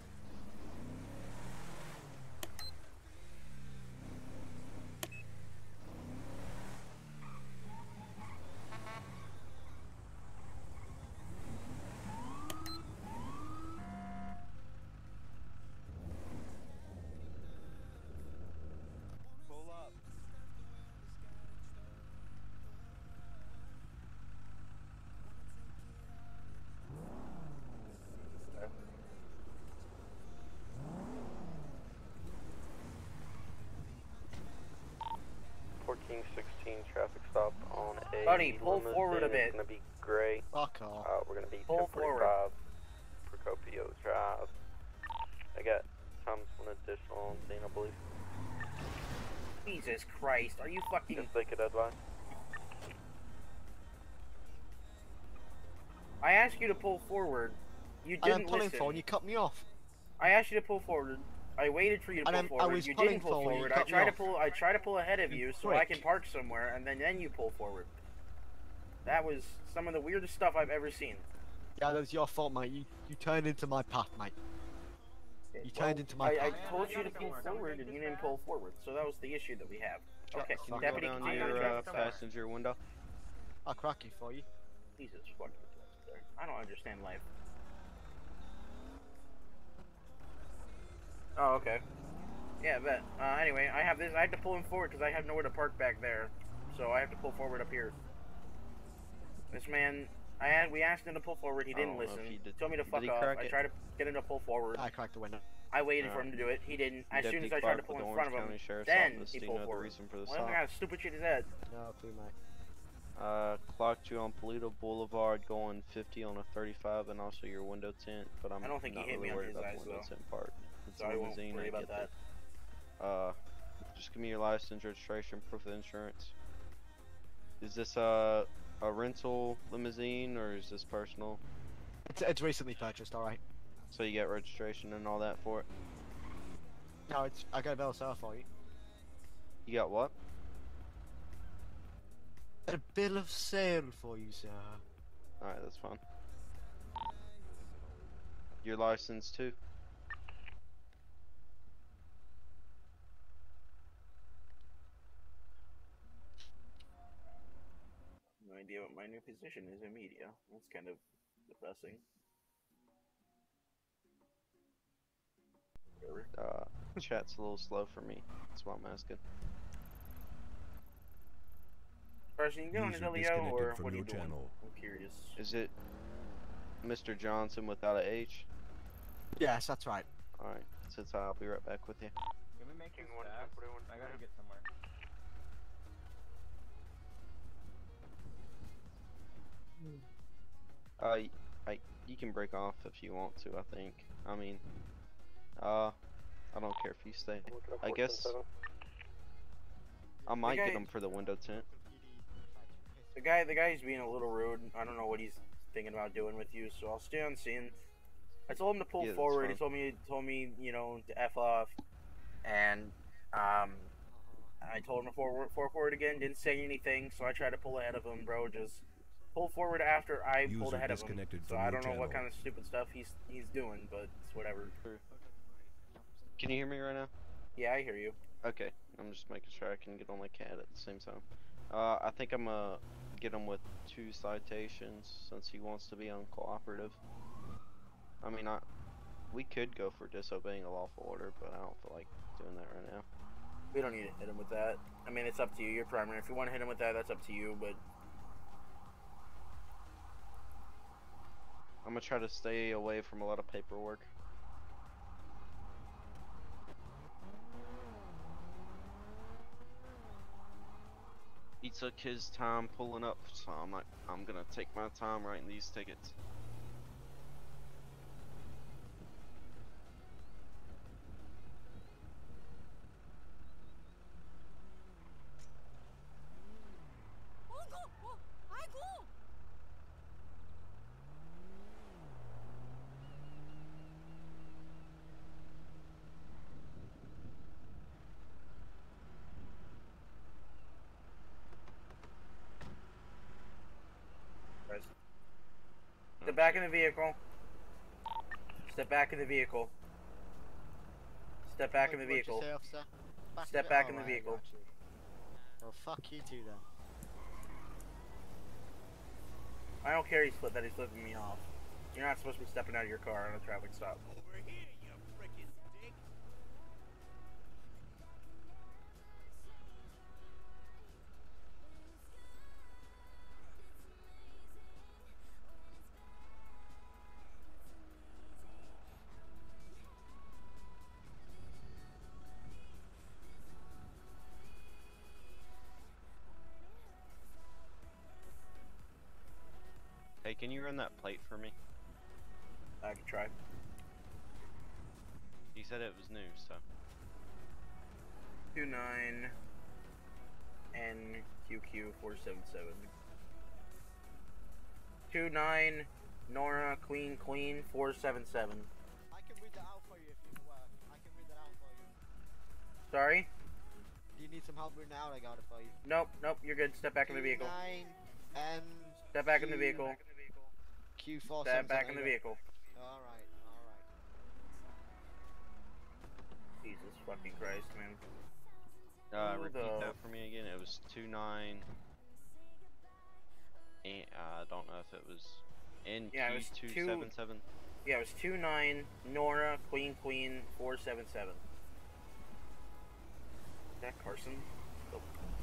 sixteen traffic stop on a Buddy, pull limousine. forward a bit. It's gonna be gray. Fuck off. Uh, we're gonna be Pull ten forty-five Procopio Drive. I got Thomas one additional on scene, I believe. Jesus Christ, are you fucking... Just like it advice. I asked you to pull forward. You And I'm didn't pulling listen. forward, you cut me off. I asked you to pull forward. I waited for you to And pull I'm- I forward. was You pulling didn't pull forward, you forward. I cut me tried to off. pull. I tried to pull ahead of you, You so I prick. can park somewhere, and then then you pull forward. That was some of the weirdest stuff I've ever seen. Yeah, that was your fault, mate. You you turned into my path, mate. You turned into my I, I path. told you to pull forward, and you didn't pull forward. So that was the issue that we have. Okay, Can you go deputy, down can to you go your to uh, traffic stop? passenger window? I'll crack it for you. Jesus fucking Christ. I don't understand life. Oh, okay. Yeah, but uh, anyway, I have this. I have to pull him forward because I have nowhere to park back there, so I have to pull forward up here. This man, I had we asked him to pull forward. He I didn't don't know if listen. he did- Told me to did fuck he off. crack I it? tried to get him to pull forward. I cracked the window. I waited for Uh, him to do it. He didn't. As soon Deputy as I tried to Clark pull with in the front of Orange him, County Sheriff's then Office. he Do you pulled know the forward. reason for the What stop? kind of stupid shit is that? No clue, mate. Uh, clocked you on Polito Boulevard going fifty on a thirty-five, and also your window tint. But I'm I don't think he not hit really me on worried his about eyes, the window though. tint part. It's So a I won't limousine, worry I about get that. that. Uh, just give me your license, registration, proof of insurance. Is this uh, a rental limousine or is this personal? It's, it's recently purchased, alright. So you get registration and all that for it? No, it's I got a bill of sale for you. You got what? A bill of sale for you, sir. Alright, that's fine. Your license too? No idea what my new position is in media. That's kind of depressing. Whatever. Uh, chat's a little slow for me. That's why I'm asking. Person, you going to User Leo disconnected or from what are you your doing? channel. I'm curious. Is it Mister Johnson without a H? Yes, that's right. Alright, since I'll be right back with you. Can we make this fast? I gotta get somewhere. Uh, y- I, you can break off if you want to, I think. I mean, uh, I don't care if you stay. I guess I might guy- get them for the window tint. The guy, the guy's being a little rude. I don't know what he's thinking about doing with you, so I'll stay on scene. I told him to pull Yeah, that's forward. He fine. told me, told me, you know, to f off, and um, I told him to forward, forward again. Didn't say anything, so I tried to pull ahead of him, bro. Just pull forward after I pulled User ahead of him. disconnected So from I your don't know what channel. kind of stupid stuff he's he's doing, but it's whatever. Can you hear me right now? Yeah, I hear you. Okay, I'm just making sure I can get on my cat at the same time. Uh, I think I'm gonna get him with two citations since he wants to be uncooperative. I mean, I we could go for disobeying a lawful order, but I don't feel like doing that right now. We don't need to hit him with that. I mean, it's up to you. You're primary. If you want to hit him with that, that's up to you. But I'm gonna try to stay away from a lot of paperwork. He took his time pulling up, so I'm not. I'm gonna take my time writing these tickets. step back in the vehicle. Step back in the vehicle. Step back in the What'd you vehicle. say, officer? Back Step it- back oh, in the right, vehicle. got you. Well, fuck you too then. I don't care he's flip that he's flipping me off. You're not supposed to be stepping out of your car on a traffic stop. Hey, can you run that plate for me? I can try. He said it was new, so. two nine N Q Q four seven seven. two nine Nora Queen Queen four seven seven. I can read that out for you if you uh, I can read that out for you. Sorry? Do you need some help reading it out? I got it for you. Nope, nope, you're good. Step back in the vehicle. nine N Step back in the vehicle. Q four Step seven back seven. in the vehicle. Alright, alright. Jesus fucking Christ, man. Uh, Who repeat the- that for me again. It was two nine. And uh, I don't know if it was N Yeah, it Q was two two- seven seven. Yeah, it was two nine Nora Queen Queen four seven seven. Is that Carson? Oh.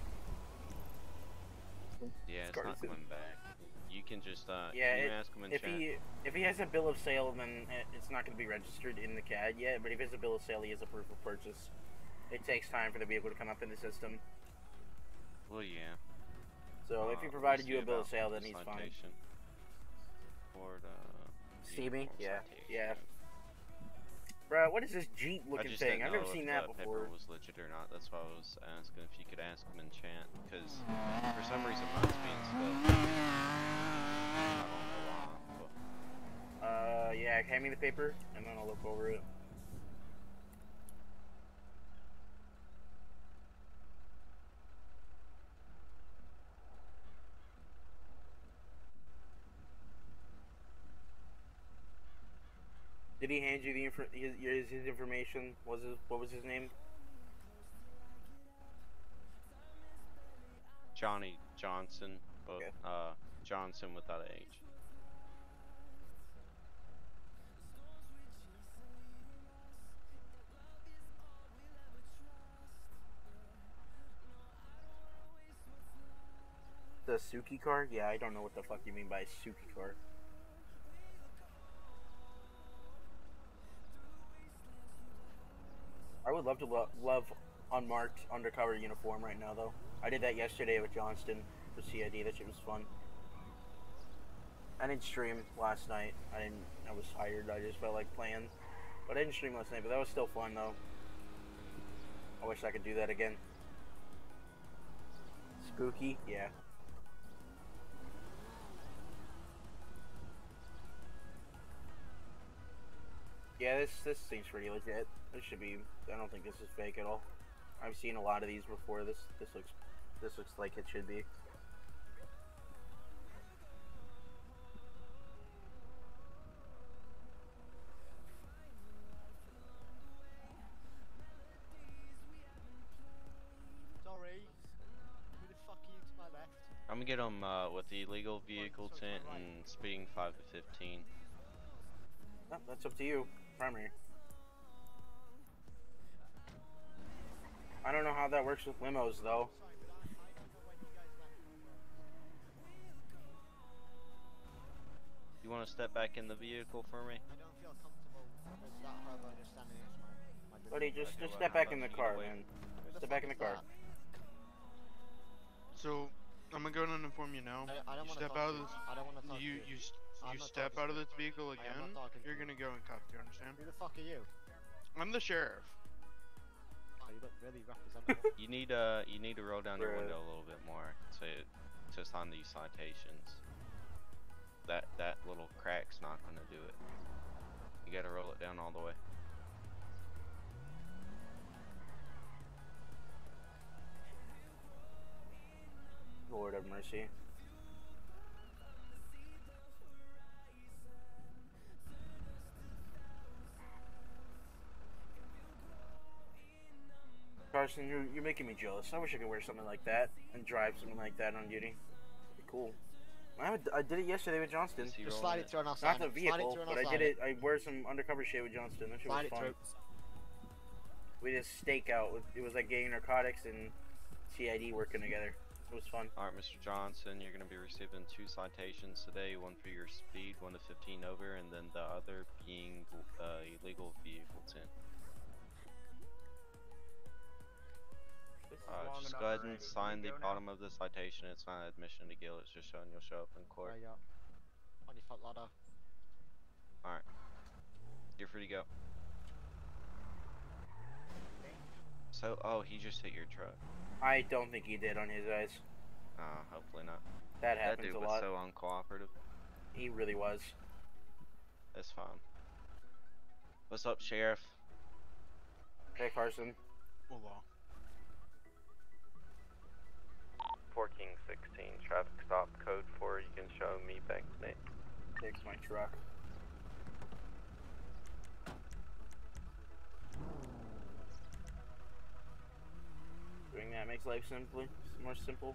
Yeah, it's Carson. not coming back. You can just uh, Yeah, you it- ask him in If chat. he if he has a bill of sale, then it- it's not going to be registered in the C A D yet. But if he has a bill of sale, he has a proof of purchase. It takes time for the vehicle to come up in the system. Well, yeah. So Uh, if he let me provided see you a bill of about sale, the then he's fine. citation. Ford, uh, Steamy? uniform Yeah, citation. yeah. Bruh, what is this Jeep I looking just thing? didn't I've know never if seen the that paper before. was legit or not. That's why I was asking if you could ask him in chat, because for some reason mine's being stuck. I don't know why, but Uh, yeah, hand me the paper, and then I'll look over it. Did he hand you the info his, his his information? Was his what was his name? Johnny Johnson, but Okay. uh, Johnson without an H. The Suki car? Yeah, I don't know what the fuck you mean by Suki car. I would love to lo love unmarked undercover uniform right now, though. I did that yesterday with Johnston for C I D. That shit was fun. I didn't stream last night. I didn't. I was tired. I just felt like playing, but I didn't stream last night. But that was still fun, though. I wish I could do that again. Spooky, yeah. Yeah, this this seems pretty legit. This should be. I don't think this is fake at all. I've seen a lot of these before. This this looks this looks like it should be. Sorry. Who the fuck are you to my left? I'm gonna get him uh, with the illegal vehicle tint and speeding five to fifteen. Oh, that's up to you, primary. I don't know how that works with limos though. Sorry, but I, I don't know when you guys left. You want to step back in the vehicle for me? I don't feel comfortable with that however just standing next to my, my Buddy, just just step back in the car, man. Step back in the car. So, I'm gonna go and inform you now. I, I don't You want to step talk out to of you. this. I don't want to talk You to you you. s- I'm you not step talking out to of you. this vehicle I am again. not talking to You're you. gonna go in cuffs. You understand? Who the fuck are you? I'm the sheriff. Oh, you look really representative. You need uh you need to roll down your Bruh. window a little bit more to to sign these citations. That that little crack's not gonna do it. You gotta roll it down all the way. Lord have mercy. Carson, you're, you're making me jealous. I wish I could wear something like that and drive something like that on duty. It'd be cool. I, would, I did it yesterday with Johnston. Is he Just rolling slide it? it through and I'll sign Not the it. Slide it vehicle, through and but I'll I sign did it. I wear some undercover shit with Johnston. That shit Slide was it fun. through. We did stakeout. With, it was like gang narcotics and C I D working together. It was fun. Alright, Mister Johnson, you're gonna be receiving two citations today, one for your speed, one to fifteen over, and then the other being uh, illegal vehicle tint. This is Uh, long just enough go ahead and already. Can sign we the go now? bottom of the citation. It's not admission to guilt, it's just showing you'll show up in court. Right, yeah. twenty foot ladder. Alright. You're free to go. So, oh, he just hit your truck. I don't think he did on his eyes. Uh, hopefully not. That That happens dude a was lot. so uncooperative. He really was. It's fine. What's up, Sheriff? Hey, Carson. Hold on. four King sixteen, traffic stop, code four, you can show me back net. Fix my truck. Doing that makes life simply more simple.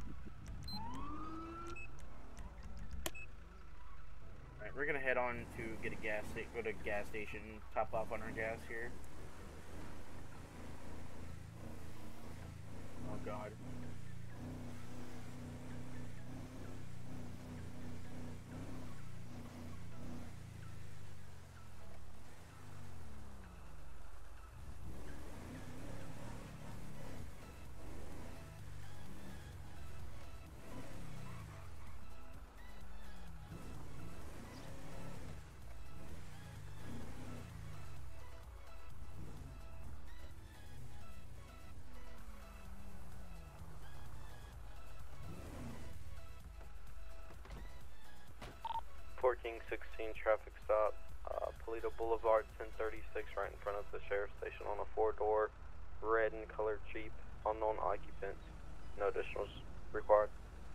Alright, we're gonna head on to get a gas sta- go to a gas station, top off on our gas here. Oh god. four King sixteen, traffic stop, uh, Polito Boulevard, ten thirty-six, right in front of the sheriff's station on a four-door, red and colored Jeep, unknown occupants, no additionals required.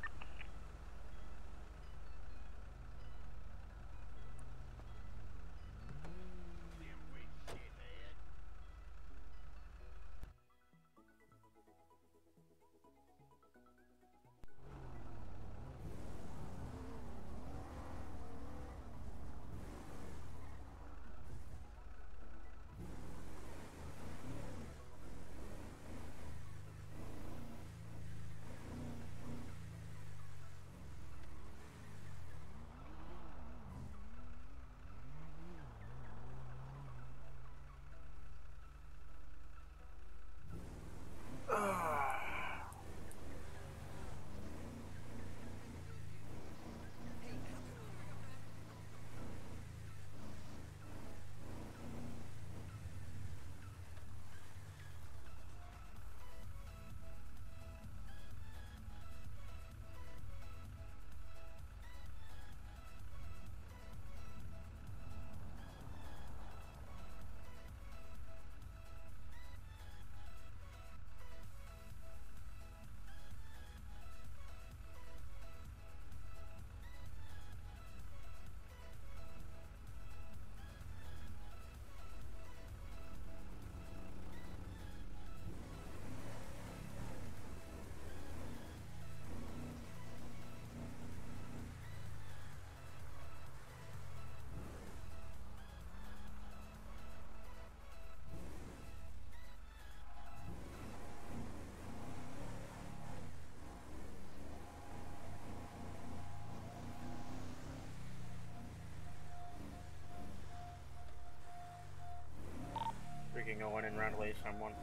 Freaking going and run away someone.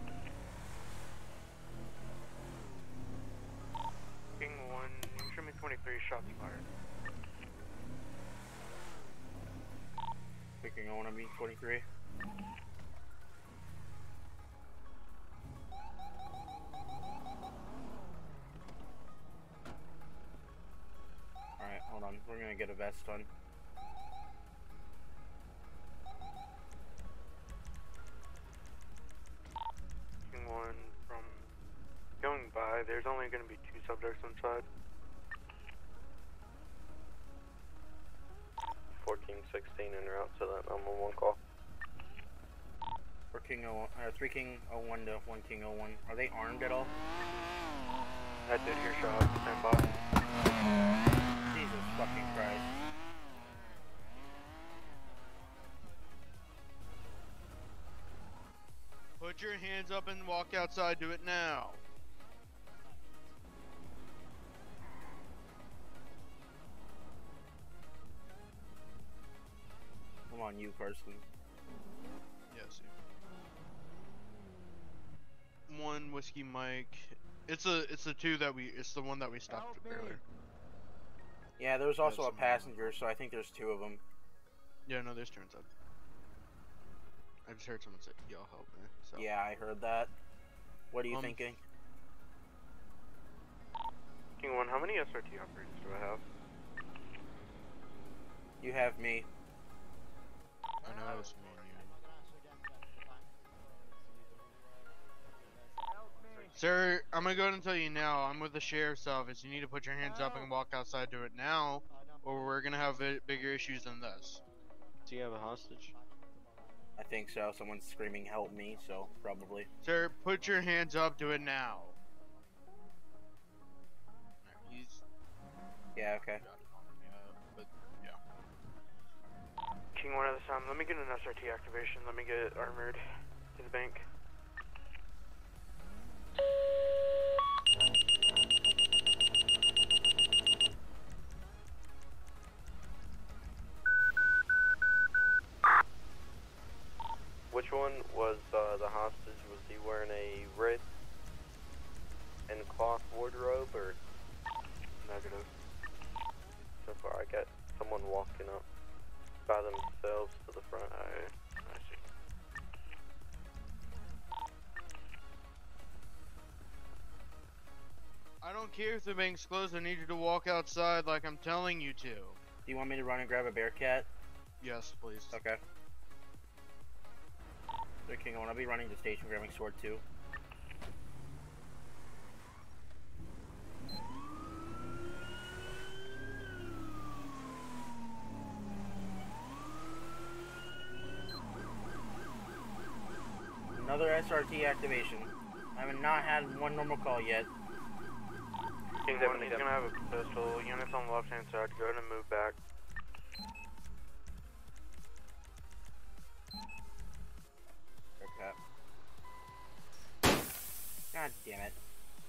King one, show me twenty-three shots fired. Freaking going on me, twenty-three. Alright, hold on. We're gonna get a vest on. King one, from going by, there's only going to be two subjects inside. four King sixteen en route to that nine one one call. Or King oh, uh, three King oh one to one King oh one. Are they armed at all? I did hear shots, stand by. Jesus fucking Christ. Put your hands up and walk outside. Do it now. Come on, you, Carson. Yes. You. One whiskey Mike. It's a. It's the two that we. It's the one that we stopped Help me. earlier. Yeah, there was also a someone- passenger, so I think there's two of them. Yeah, no, there's two inside. I just heard someone say, "Yo, help me." So. Yeah, I heard that. What are you Um, thinking? King one, how many S R T operators do I have? You have me. I know it's me and you. Sir, I'm gonna go ahead and tell you now. I'm with the sheriff's office. You need to put your hands up and walk outside. Do it now, or we're gonna have bi- bigger issues than this. Do you have a hostage? I think so. Someone's screaming, "Help me!" So probably. Sir, put your hands up. Do it now. Alright, He's Yeah. Okay. got it on him, yeah, but yeah. King one at a time, let me get an S R T activation. Let me get armored to the bank. Which one was uh, the hostage? Was he wearing a red and cloth wardrobe or negative? So far, I got someone walking up by themselves to the front. I, I see. I don't care if the bank's closed. I need you to walk outside like I'm telling you to. Do you want me to run and grab a bear cat? Yes, please. Okay. So King, I want to be running to station grabbing sword two. Another S R T activation. I have not had one normal call yet. King one, he's gonna have a pistol. Units on the left hand side, go ahead and move back. Okay. God damn it.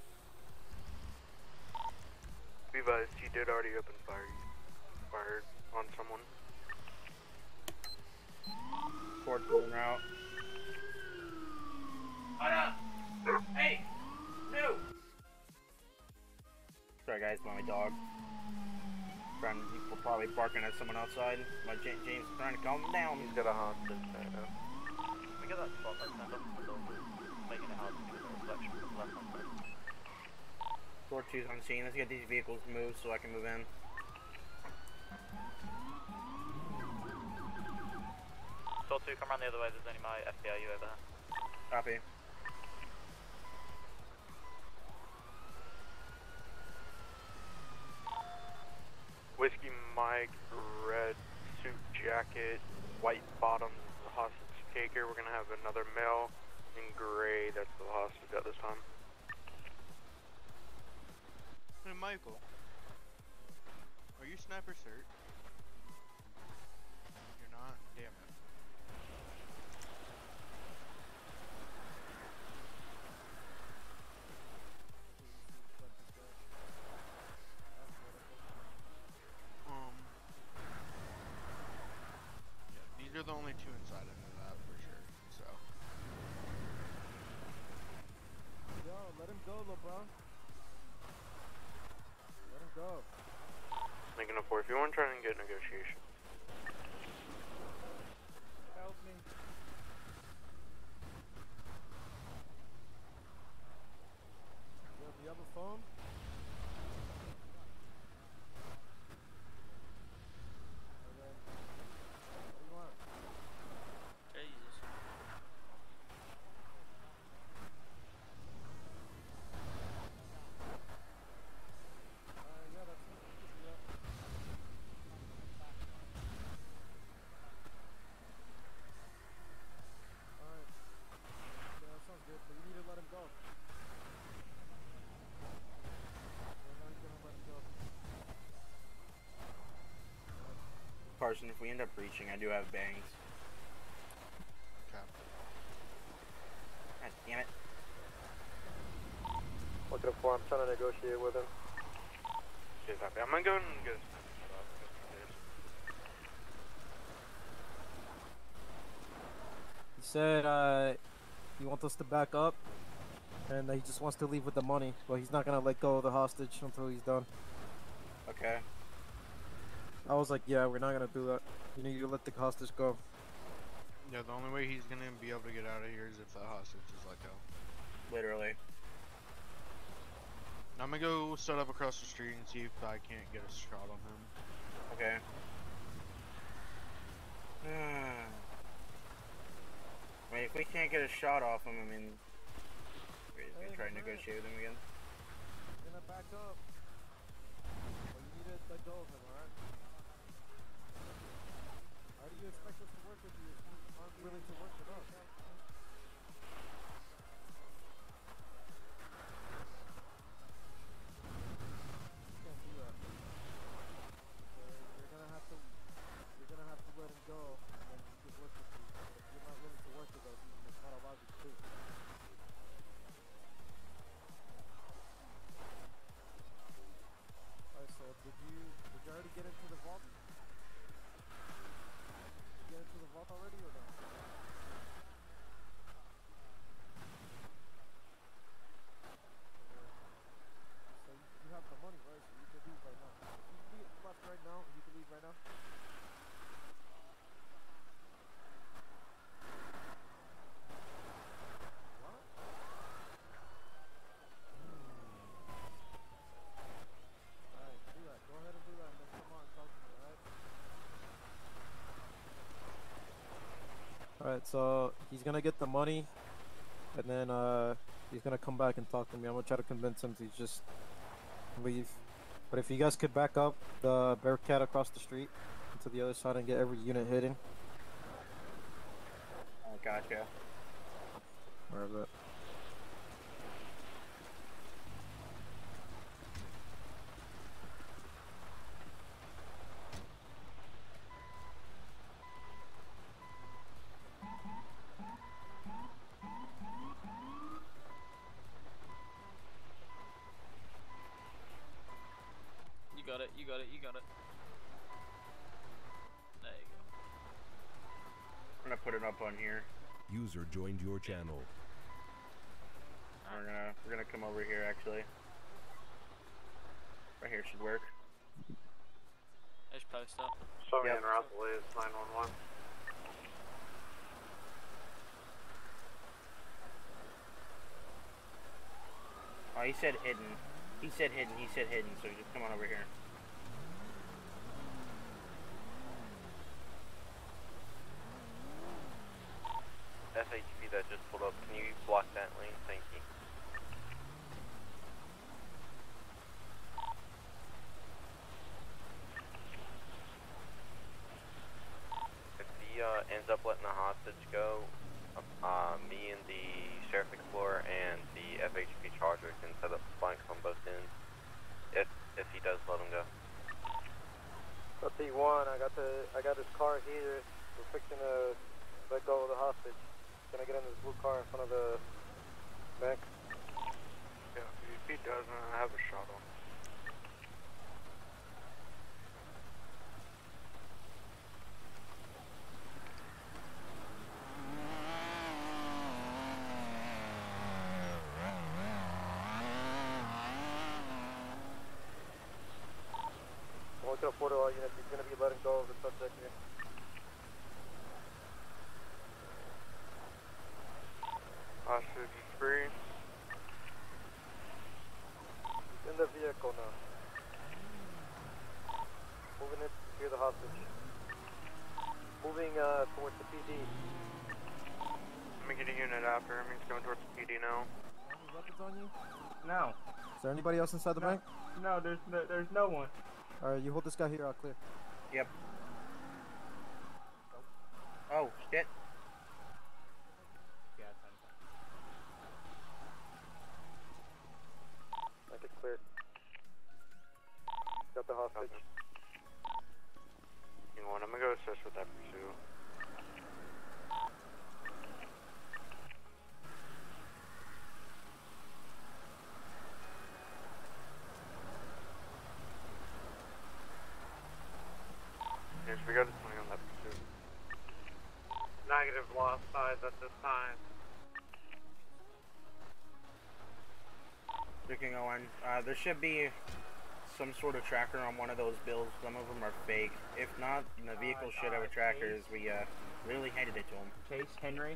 Be advised, he did already open fire. Fired on someone. Ford pulling route. Hold up! Hey! No! Sorry guys, my dog. Trying, people probably barking at someone outside. My J James is trying to calm him down. He's got a hostage right now. We get that spot that's turned up from the door, making it hard to get a reflection from the left hand side. Ford two's on scene. Let's get these vehicles moved so I can move in. Sword two, come around the other way. There's only my F B I U over there. Copy. Whiskey Mike, red suit jacket, white bottoms, the hostage taker. We're gonna have another male in gray. That's the hostage at this time. Hey, Michael. Are you sniper cert? You're not? Damn it. Um. Yeah, these are the only two inside. I know that for sure. So. Yo, let him go, LeBron. Let him go. Making a four. If you want to try and get negotiations. Help me. Yo, do you have a phone? Okay. What do you want? Jesus. Uh, yeah, that's it. Yeah. Alright. Yeah, that sounds good, but you need to let him go. We're not gonna let him go. Carson, if we end up breaching, I do have bangs. Okay. God damn it. Looking for him, trying to negotiate with him. He's happy. I'm gonna go and get his He said uh, he wants us to back up, and that he just wants to leave with the money, but he's not gonna let go of the hostage until he's done. Okay. I was like, yeah, we're not gonna do that. You need to let the hostage go. Yeah, the only way he's gonna be able to get out of here is if the hostage is let go. Literally. I'm gonna go set up across the street and see if I can't get a shot on him. Okay. I mean, if we can't get a shot off him, I mean, we're just gonna try to negotiate with him again. You're gonna back up. Well, you need to let go of him, alright? How do you expect us to work with you if you aren't willing to work with us? You can't do that. So you're gonna have to, you're gonna have to let him go, and then he can work with you. But if you're not willing to work with us, it's not allowed you to. Alright, so did you, did you already get into the vault? Did you get into the vault already or no? So you, you have the money, right? So you can leave right now. If you leave left right now, you can leave right now. What? Alright, do that. Go ahead and do that and then come on and talk to me, alright? Alright, so he's gonna get the money and then uh he's gonna come back and talk to me. I'm gonna try to convince him to just leave. But if you guys could back up the Bearcat across the street to the other side and get every unit hidden. Oh, gotcha. Where is it? You got it, you got it, you got it. There you go. I'm gonna put it up on here. User joined your channel. We're gonna we're gonna come over here actually. Right here should work. I just post up. Show me Yep. in route is nine one one. Oh, he said hidden. He said hidden. He said hidden. So just come on over here. F H P that just pulled up, can you block that lane? Thank you. If he uh, ends up letting the hostage go, uh, me and the Sheriff Explorer and the F H P Charger can set up flanks on both ends. If if he does let him go. Got P one, I got the I got his car here. We're fixing to let go of the hostage. Can I get in this blue car in front of the back? Yeah, if he doesn't, I have a shot on. One to afford all units, he's going to be letting go of the subject here. Hostage is free. He's in the vehicle now. Moving it to secure the hostage. Moving uh, towards the P D. Let me get a unit after him. He's going towards the P D now. Any weapons on you? No. Is there anybody else inside the No. bank? No, there's no, there's no one. Alright, you hold this guy here, I'll clear. Yep. Oh shit. Yeah, Make it clear. Got the hostage. You know what? I'm gonna go assist with that pursuit. Yes, we got a twenty on that pursuit. Negative loss size at this time. Looking on. Uh, there should be some sort of tracker on one of those bills. Some of them are fake. If not, the vehicle Uh, should have uh, a tracker. Chase? As we uh, really handed it to him. Chase Henry.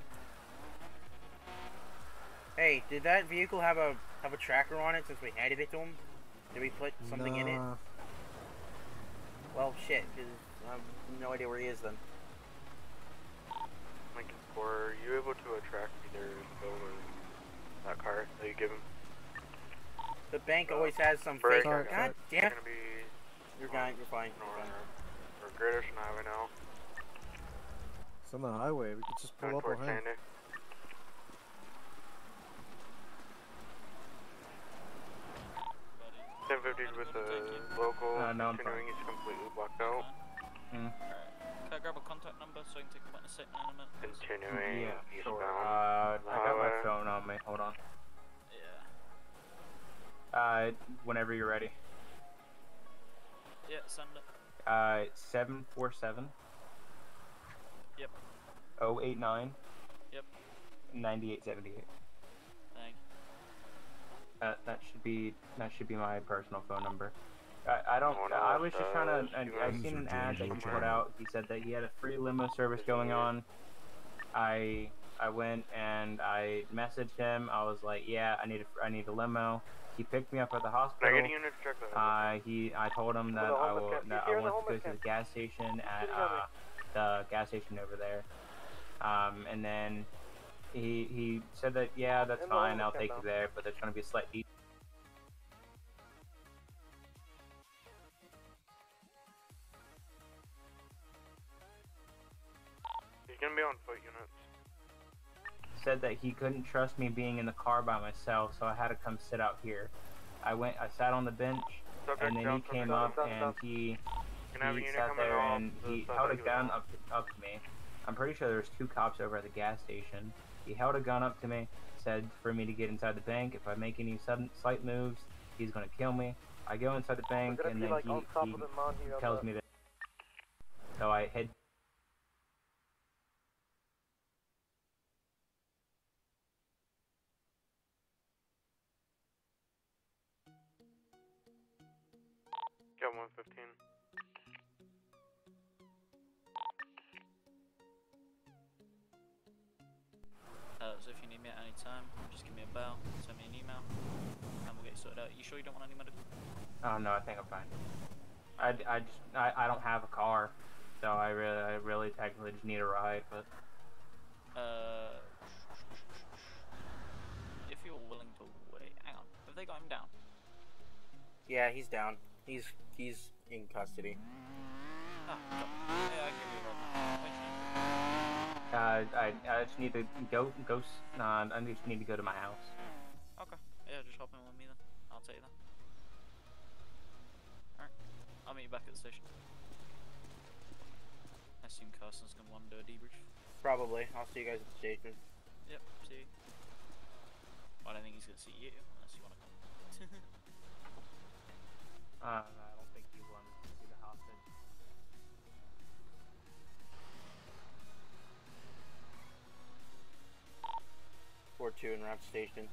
Hey, did that vehicle have a have a tracker on it since we handed it to him? Did we put something in it? Nah. Well, shit, because I have no idea where he is then. Lincoln four, are you able to attract either Bill or that car that you give him? The bank always has some Break. fake. Sorry, God sorry. damn. It's gonna be You're fine. You're fine. or, You're fine. or Gradish and Highway now. It's on the highway. We could just pull Going up towards on him. Sandy. ten fifty with the local, Uh, no, I'm continuing, fine. he's completely blocked out. Mm. Can I grab a contact number so I can take a witness statement in a minute? Continuing Yeah, sure. eastbound. Uh, I got my highway. phone on me. Hold on. Yeah. Uh, whenever you're ready. Yeah, send it. Uh, seven four seven. Yep. Oh eight nine. Yep. Ninety-eight seventy-eight. Thank. That that should be that should be my personal phone number. I, I don't. Oh, no, I was just uh, trying to. I, you I guys seen an are ad that joining he the put channel. out. He said that he had a free limo service going on. I I went and I messaged him. I was like, yeah, I need a I need a limo. He picked me up at the Can I hospital. get a unit to check that? Uh, he I told him that the I homeless will camp. that He's here I in the want to go homeless to the camp. gas station at Shooting at me. uh the gas station over there. Um, and then he he said that yeah, that's In the fine. homeless I'll camp take now. you there, but there's gonna be a slight de- He's gonna be on foot units. said that he couldn't trust me being in the car by myself, so I had to come sit out here. I went, I sat on the bench, Subject and then down, he came subject up down, and down. he Can I have a he unit sat coming there off and the he subject held a unit? gun up to, up to me. I'm pretty sure there was two cops over at the gas station. He held a gun up to me, said for me to get inside the bank. If I make any sudden slight moves, he's gonna kill me. I go inside the bank, gonna and be then like he, on top he of the mountain here on tells the- me that. So I head. Got one fifteen. Uh, so if you need me at any time, just give me a bell, send me an email, and we'll get you sorted out. You sure you don't want any medical? Oh no, I think I'm fine. I, I just I, I don't have a car, so I really I really technically just need a ride. But Uh, if you're willing to wait, hang on. Have they got him down? Yeah, he's down. He's he's in custody. Ah, drop. Yeah, I give you a roll. Wait, uh, I I just need to go go. s- Nah, I just need to go to my house. okay. Yeah, just hop in with me then. I'll take you then. Alright. I'll meet you back at the station. I assume Carson's gonna want to do a debrief. Probably. I'll see you guys at the station. Yep, see you. Well, I don't think he's gonna see you unless you wanna come. Uh, I don't think he wants to see the hostage. four two in route station.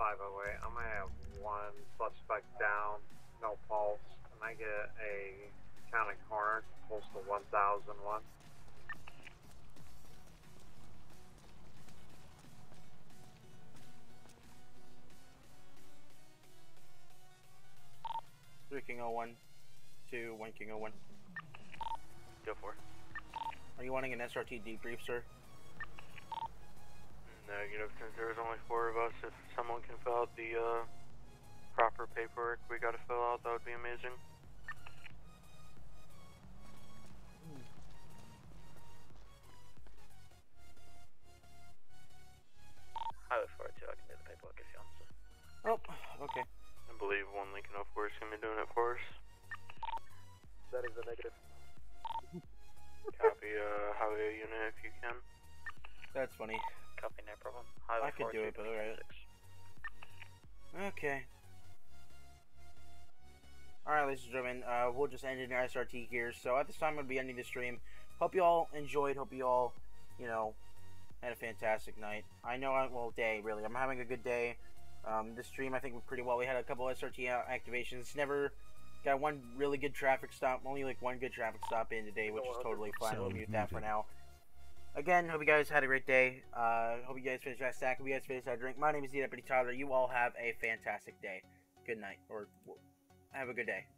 five oh eight. I'm gonna have one suspect down, no pulse, and I get a county coroner, pulse to one thousand one. Three King oh one, two, one King oh one. Go for it. Are you wanting an S R T debrief, sir? Negative, since there's only four of us. If someone can fill out the uh, proper paperwork we gotta fill out, that would be amazing. I look forward to it. I can do the paperwork if you want to. Oh, okay. I believe one Lincoln oh four is gonna be doing it for us. That is a negative. Copy, uh, highway unit if you can. That's funny. Copy, no problem. I could do it, but alright. Okay. Alright, ladies and gentlemen, uh, we'll just end in our S R T here. So at this time, I'm going to be ending the stream. Hope you all enjoyed. Hope you all, you know, had a fantastic night. I know, I, well, day, really. I'm having a good day. Um, this stream, I think, went pretty well. We had a couple S R T activations. Never got one really good traffic stop. Only, like, one good traffic stop in today, which is totally fine. We'll mute that for now. Again, hope you guys had a great day. Uh, hope you guys finished that stack. Hope you guys finished that drink. My name is D Deputy Tyler. You all have a fantastic day. Good night. Or have a good day.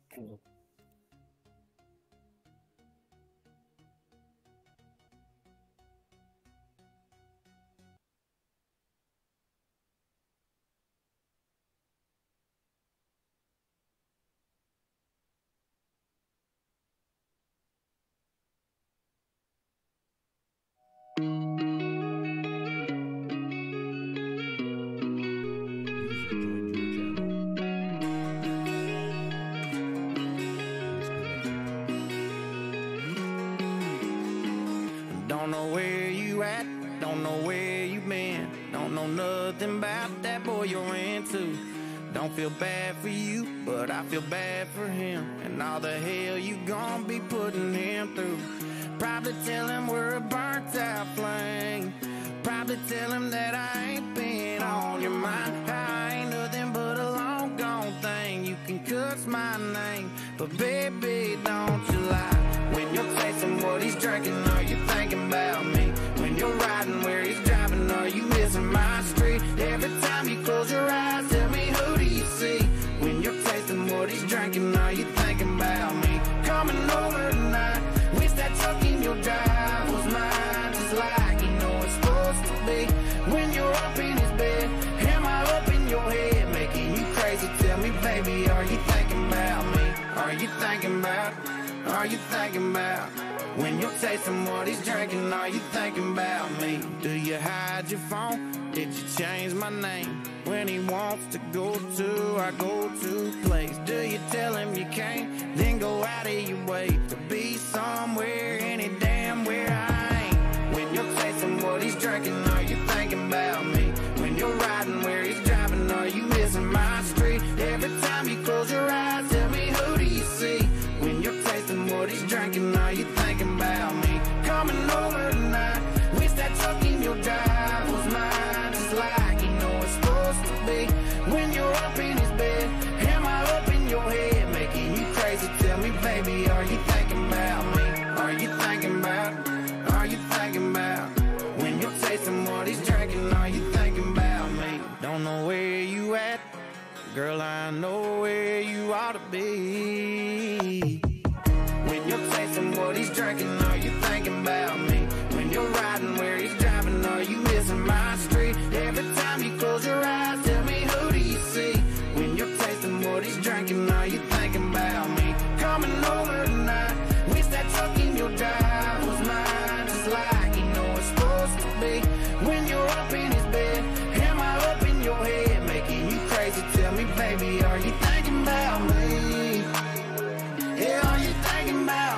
Don't know where you at, don't know where you been, don't know nothing about that boy you're into. Don't feel bad for you, but I feel bad for him, and all the hell you gon' be putting him through. Probably tell him we're a burnt out flame, probably tell him that I ain't been on your mind. I ain't nothing but a long gone thing, you can cuss my name, but baby don't you lie. When you're tasting what he's drinking, are you thinking about me? When you're riding where he's driving, are you missing my street? Every time you close your eyes, tell me who do you see? When you're tasting what he's drinking, are you thinking about me? Coming over tonight, wish that truck in your drive was mine, just like you know it's supposed to be. When you're up in his bed, am I up in your head, making you crazy? Tell me, baby, are you thinking about me? Are you thinking about? Are you thinking about? When you're tasting what he's drinking, are you thinking about me? Do you hide your phone? Did you change my name? When he wants to go to our go-to place, do you tell him you can't? Then go out of your way to be somewhere, any damn where I ain't. When you're tasting what he's drinking, are you thinking about me? When you're riding where he's driving, are you missing my street? Every time you close your eyes, tell me who do you see? When you're tasting what he's drinking, are you thinking about me? Coming over tonight, wish that truck in your drive was mine, just like you know it's supposed to be. When you're up in his bed, am I up in your head, making you crazy? Tell me, baby, are you thinking about me? Are you thinking about? Are you thinking about? When you're tasting what he's drinking, are you thinking about me? Don't know where you at, girl, I know where you ought to be. When you're tasting what he's drinking, are you thinking about me? When you're riding where he's driving, are you missing my street? Every time you close your eyes, tell me who do you see? When you're tasting what he's drinking, are you thinking about me? Coming over tonight, wish that truck in your drive was mine, just like you know it's supposed to be. When you're up in his bed, am I up in your head, making you crazy? Tell me, baby, are you thinking about me? Yeah, are you thinking about